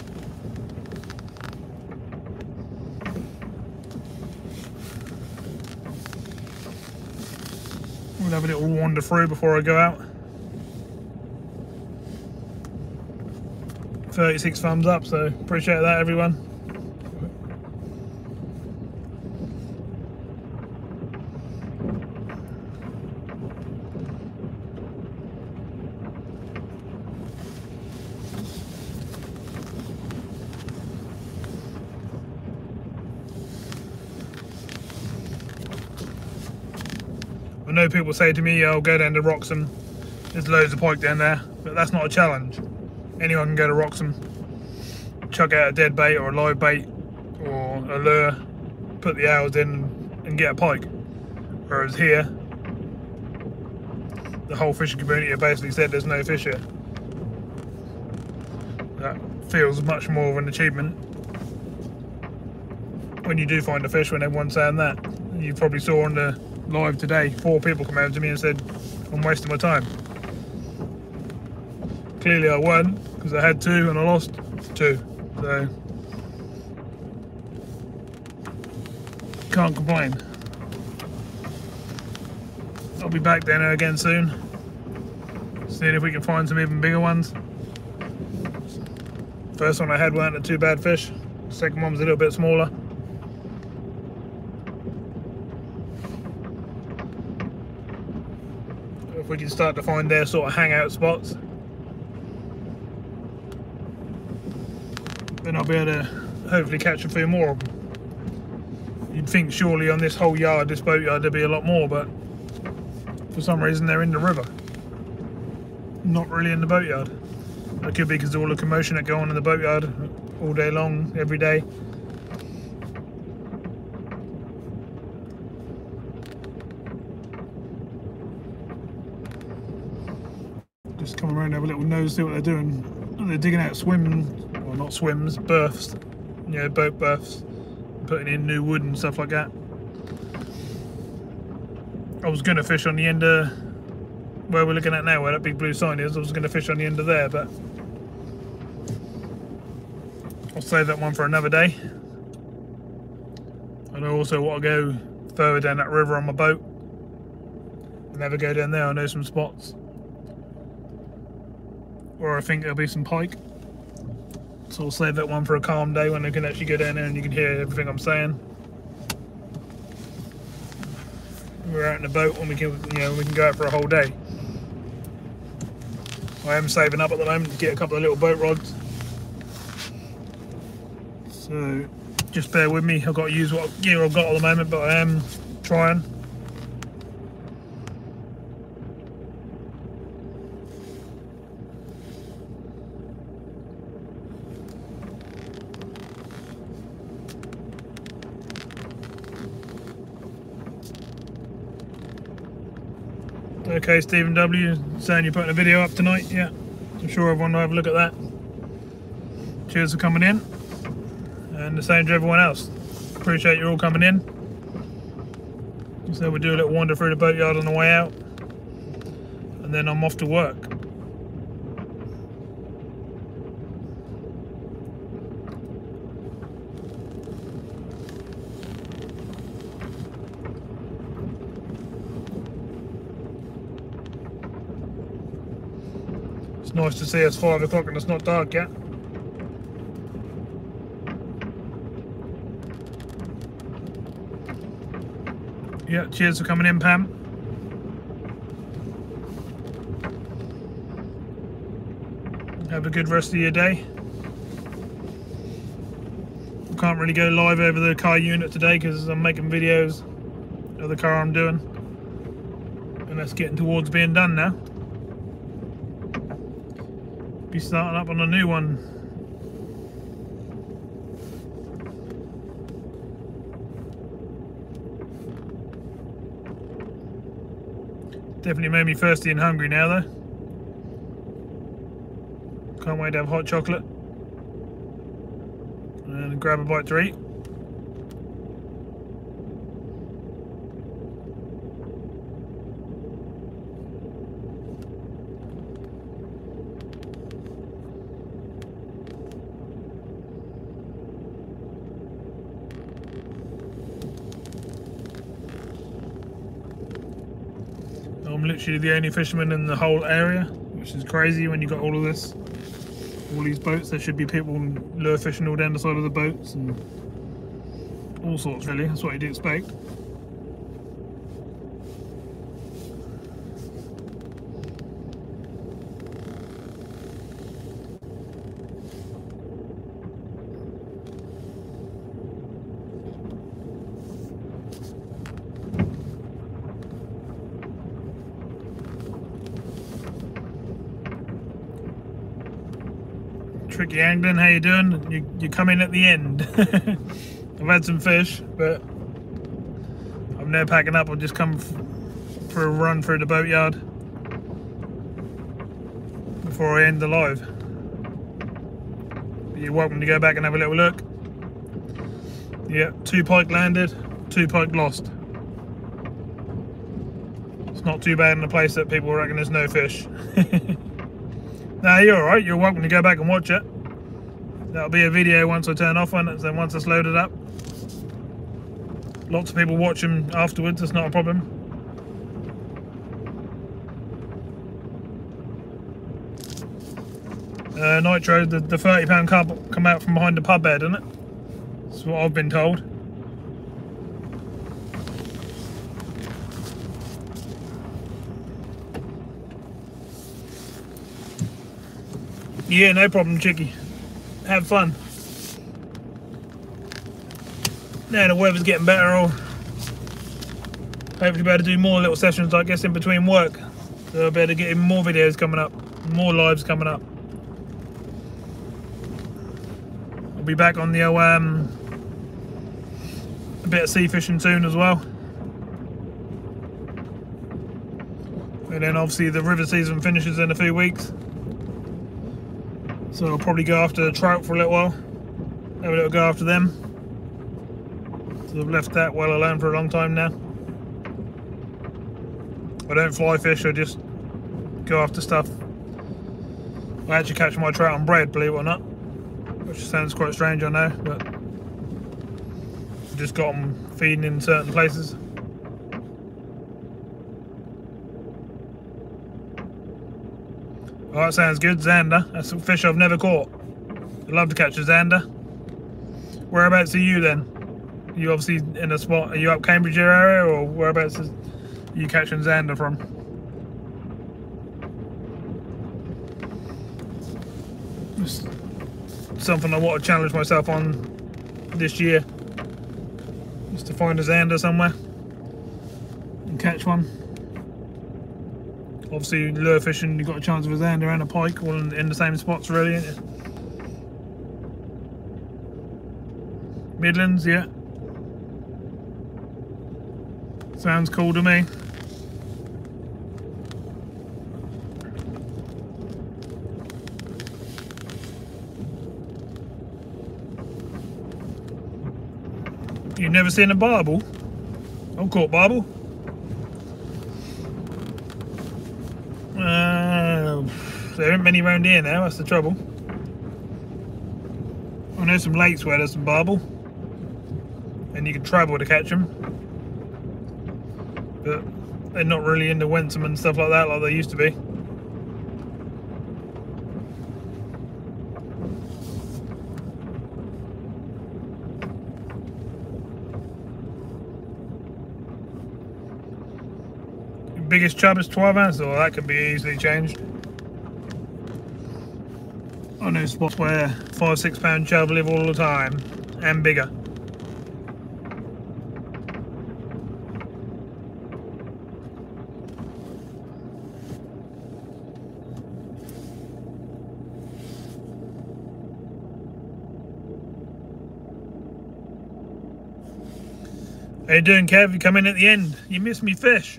We'll have a little wander through before I go out. 36 thumbs up, so appreciate that, everyone. I know people say to me, I'll go down to Wroxham, there's loads of pike down there, but that's not a challenge. Anyone can go to Wroxham, chuck out a dead bait or a live bait or a lure, put the hours in and get a pike. Whereas here, the whole fishing community have basically said there's no fish here. That feels much more of an achievement when you do find a fish, when everyone's saying that. You probably saw on the live today, 4 people come over to me and said I'm wasting my time. Clearly I won, because I had 2 and I lost 2, so can't complain. I'll be back down there again soon, seeing if we can find some even bigger ones. First one I had weren't too bad fish, second one was a little bit smaller. If we can start to find their sort of hangout spots, then I'll be able to hopefully catch a few more of them. You'd think surely on this whole yard, this boatyard, there'd be a lot more, but for some reason they're in the river. Not really in the boatyard. It could be because of all the commotion that go on in the boatyard all day long, every day. Just come around and have a little nose, see what they're doing. They're digging out well, not swims, berths. You know, boat berths. Putting in new wood and stuff like that. I was going to fish on the end of where we're looking at now, where that big blue sign is. I was going to fish on the end of there, but I'll save that one for another day. And I also want to go further down that river on my boat and have a go down there. I know some spots, or I think there'll be some pike. So I'll save that one for a calm day when I can actually go down there and you can hear everything I'm saying. We're out in the boat when we can, you know, we can go out for a whole day. I am saving up at the moment to get a couple of little boat rods. So just bear with me. I've got to use what gear I've got at the moment, but I am trying. Okay, Stephen W, saying you're putting a video up tonight. Yeah, I'm sure everyone will have a look at that. Cheers for coming in, and the same to everyone else. Appreciate you all coming in. So we'll do a little wander through the boatyard on the way out, and then I'm off to work. Nice to see it's 5 o'clock and it's not dark yet. Yeah, cheers for coming in, Pam. Have a good rest of your day. I can't really go live over the car unit today because I'm making videos of the car I'm doing, and that's getting towards being done now. Be starting up on a new one. Definitely made me thirsty and hungry now though. Can't wait to have hot chocolate and grab a bite to eat. I'm literally the only fisherman in the whole area, which is crazy when you got all of this, all these boats. There should be people lure fishing all down the side of the boats and all sorts really. That's what you'd expect. Tricky angling, how you doing? You come in at the end. I've had some fish, but I'm now packing up. I'll just come for a run through the boatyard before I end the live. But you're welcome to go back and have a little look. Yeah, 2 pike landed, 2 pike lost. It's not too bad in a place that people reckon there's no fish. Nah, you're alright, you're welcome to go back and watch it. That'll be a video once I turn off on it, then once it's loaded up. Lots of people watch them afterwards, that's not a problem. Nitro, the 30-pound carp come out from behind the pub bed, isn't it? That's what I've been told. Yeah, no problem, Chicky. Have fun. now the weather's getting better, I'll hopefully be able to do more little sessions like this in between work. So I'll be able to get even more videos coming up, more lives coming up. I'll be back on the a bit of sea fishing soon as well. And then obviously the river season finishes in a few weeks. So I'll probably go after the trout for a little while. Have a little go after them. So I've left that well alone for a long time now. I don't fly fish, I just go after stuff. I actually catch my trout on bread, believe it or not. Which sounds quite strange, I know, but I've just got them feeding in certain places. Oh, that sounds good, zander. That's a fish I've never caught. I'd love to catch a zander. Whereabouts are you then? Are you obviously in a spot, are you up Cambridgeshire area, or whereabouts are you catching zander from? Just something I want to challenge myself on this year. Just to find a zander somewhere and catch one. Obviously lure fishing, you've got a chance of a zander and a pike all in the same spots really, ain't you? Midlands, yeah. Sounds cool to me. You've never seen a barbel? I've caught barbel. There aren't many around here now, that's the trouble. I know some lakes where there's some barbel and you can travel to catch them, but they're not really in the Wentham and stuff like that like they used to be. Your biggest chub is 12 ounces, or that can be easily changed. I know spots where 5-6 pound chub live all the time and bigger. How you doing, Kev? You come in at the end. You missed me fish.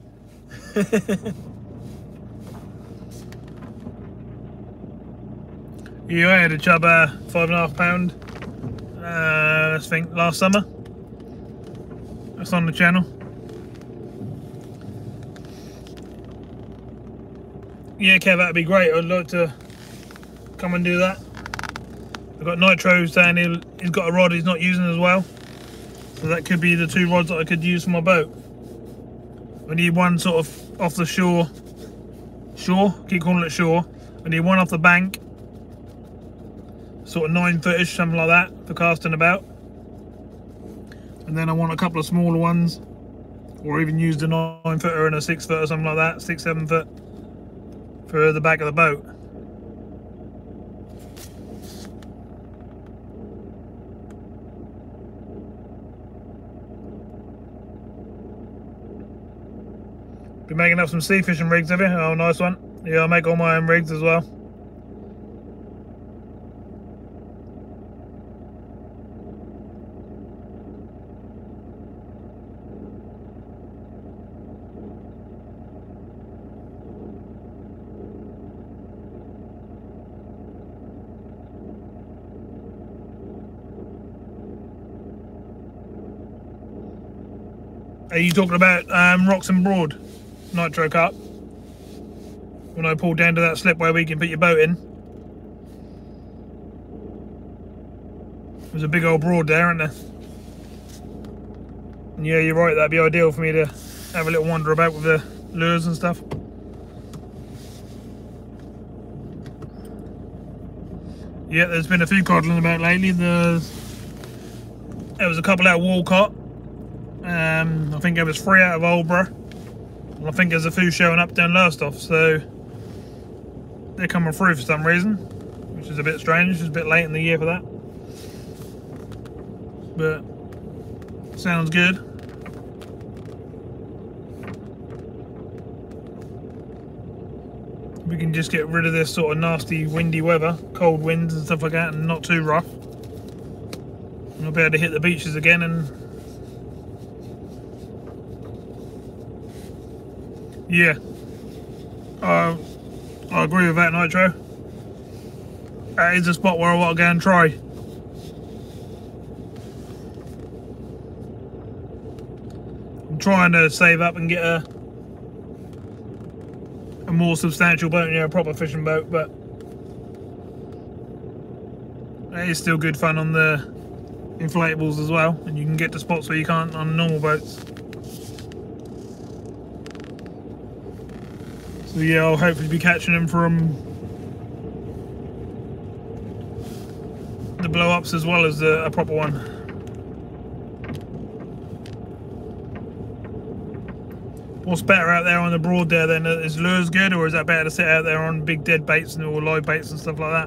Yeah, I had a chub 5.5 pound, I think last summer. That's on the channel. Yeah, Kev, that'd be great. I'd like to come and do that. I've got Nitro saying he's got a rod he's not using as well. So that could be the two rods that I could use for my boat. I need one sort of off the shore. Keep calling it shore. I need one off the bank. Sort of 9-footish, something like that, for casting about. And then I want a couple of smaller ones, or even use the 9-footer and a 6-footer, something like that, 6-7 foot, for the back of the boat. Been making up some sea fishing rigs, have you? Oh, nice one. Yeah, I make all my own rigs as well. Are you talking about Roxham Broad Nitro Carp? When I pulled down to that slip where we can put your boat in. There's a big old broad there, isn't there? And yeah, you're right, that'd be ideal for me to have a little wander about with the lures and stuff. Yeah, there's been a few coddling about lately. There was a couple out of Walcott. I think there was 3 out of Aldborough. And I think there's a few showing up down Lowestoft, so they're coming through for some reason, which is a bit strange. It's a bit late in the year for that. But Sounds good. We can just get rid of this sort of nasty windy weather, cold winds and stuff like that, and not too rough. And I'll be able to hit the beaches again. And yeah, I agree with that, Nitro. That is a spot where I want to go and try. I'm trying to save up and get a more substantial boat, you know, a proper fishing boat, but it is still good fun on the inflatables as well, and you can get to spots where you can't on normal boats. So yeah, I'll hopefully be catching them from the blow-ups as well as a proper one. What's better out there on the broad there then? Is lures good, or is that better to sit out there on big dead baits or live baits and stuff like that?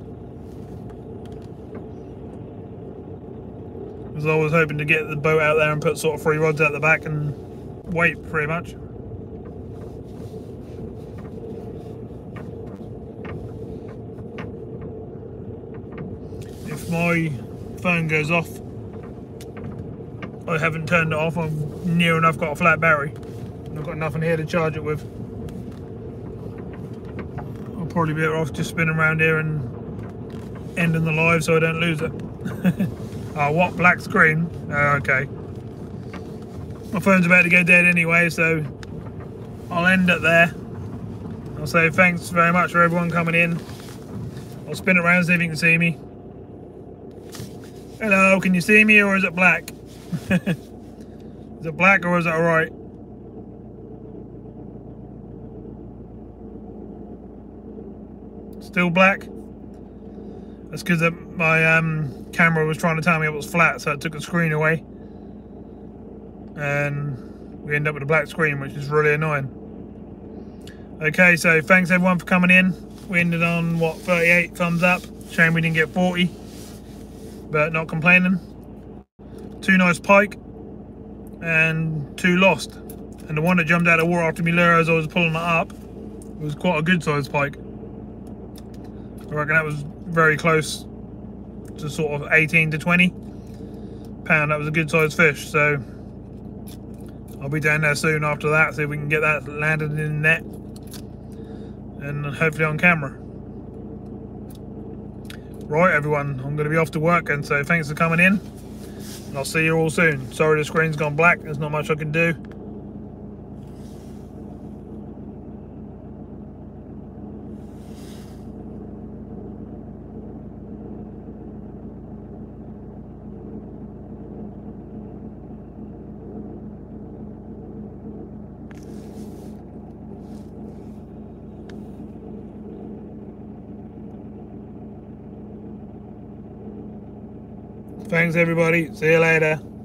Because I was hoping to get the boat out there and put sort of 3 rods out the back and wait pretty much. If my phone goes off, I haven't turned it off, I'm near enough got a flat battery. I've got nothing here to charge it with. I'll probably be better off just spinning around here and ending the live so I don't lose it. Oh, what? Black screen? Oh, okay. My phone's about to go dead anyway, so I'll end it there. I'll say thanks very much for everyone coming in. I'll spin it around, see if you can see me. Hello, can you see me, or is it black? Is it black or is it alright? Still black? That's because my camera was trying to tell me it was flat, so I took the screen away. And we end up with a black screen, which is really annoying. Okay, so thanks everyone for coming in. We ended on, what, 38 thumbs up. Shame we didn't get 40. But not complaining. 2 nice pike. And 2 lost. And the one that jumped out of the water after me lure as I was pulling it up was quite a good sized pike. I reckon that was very close to sort of 18 to 20 pound. That was a good sized fish, so I'll be down there soon after that, see if we can get that landed in the net and hopefully on camera. Right everyone, I'm going to be off to work, and so thanks for coming in, and I'll see you all soon. Sorry the screen's gone black, there's not much I can do. Thanks everybody, see you later.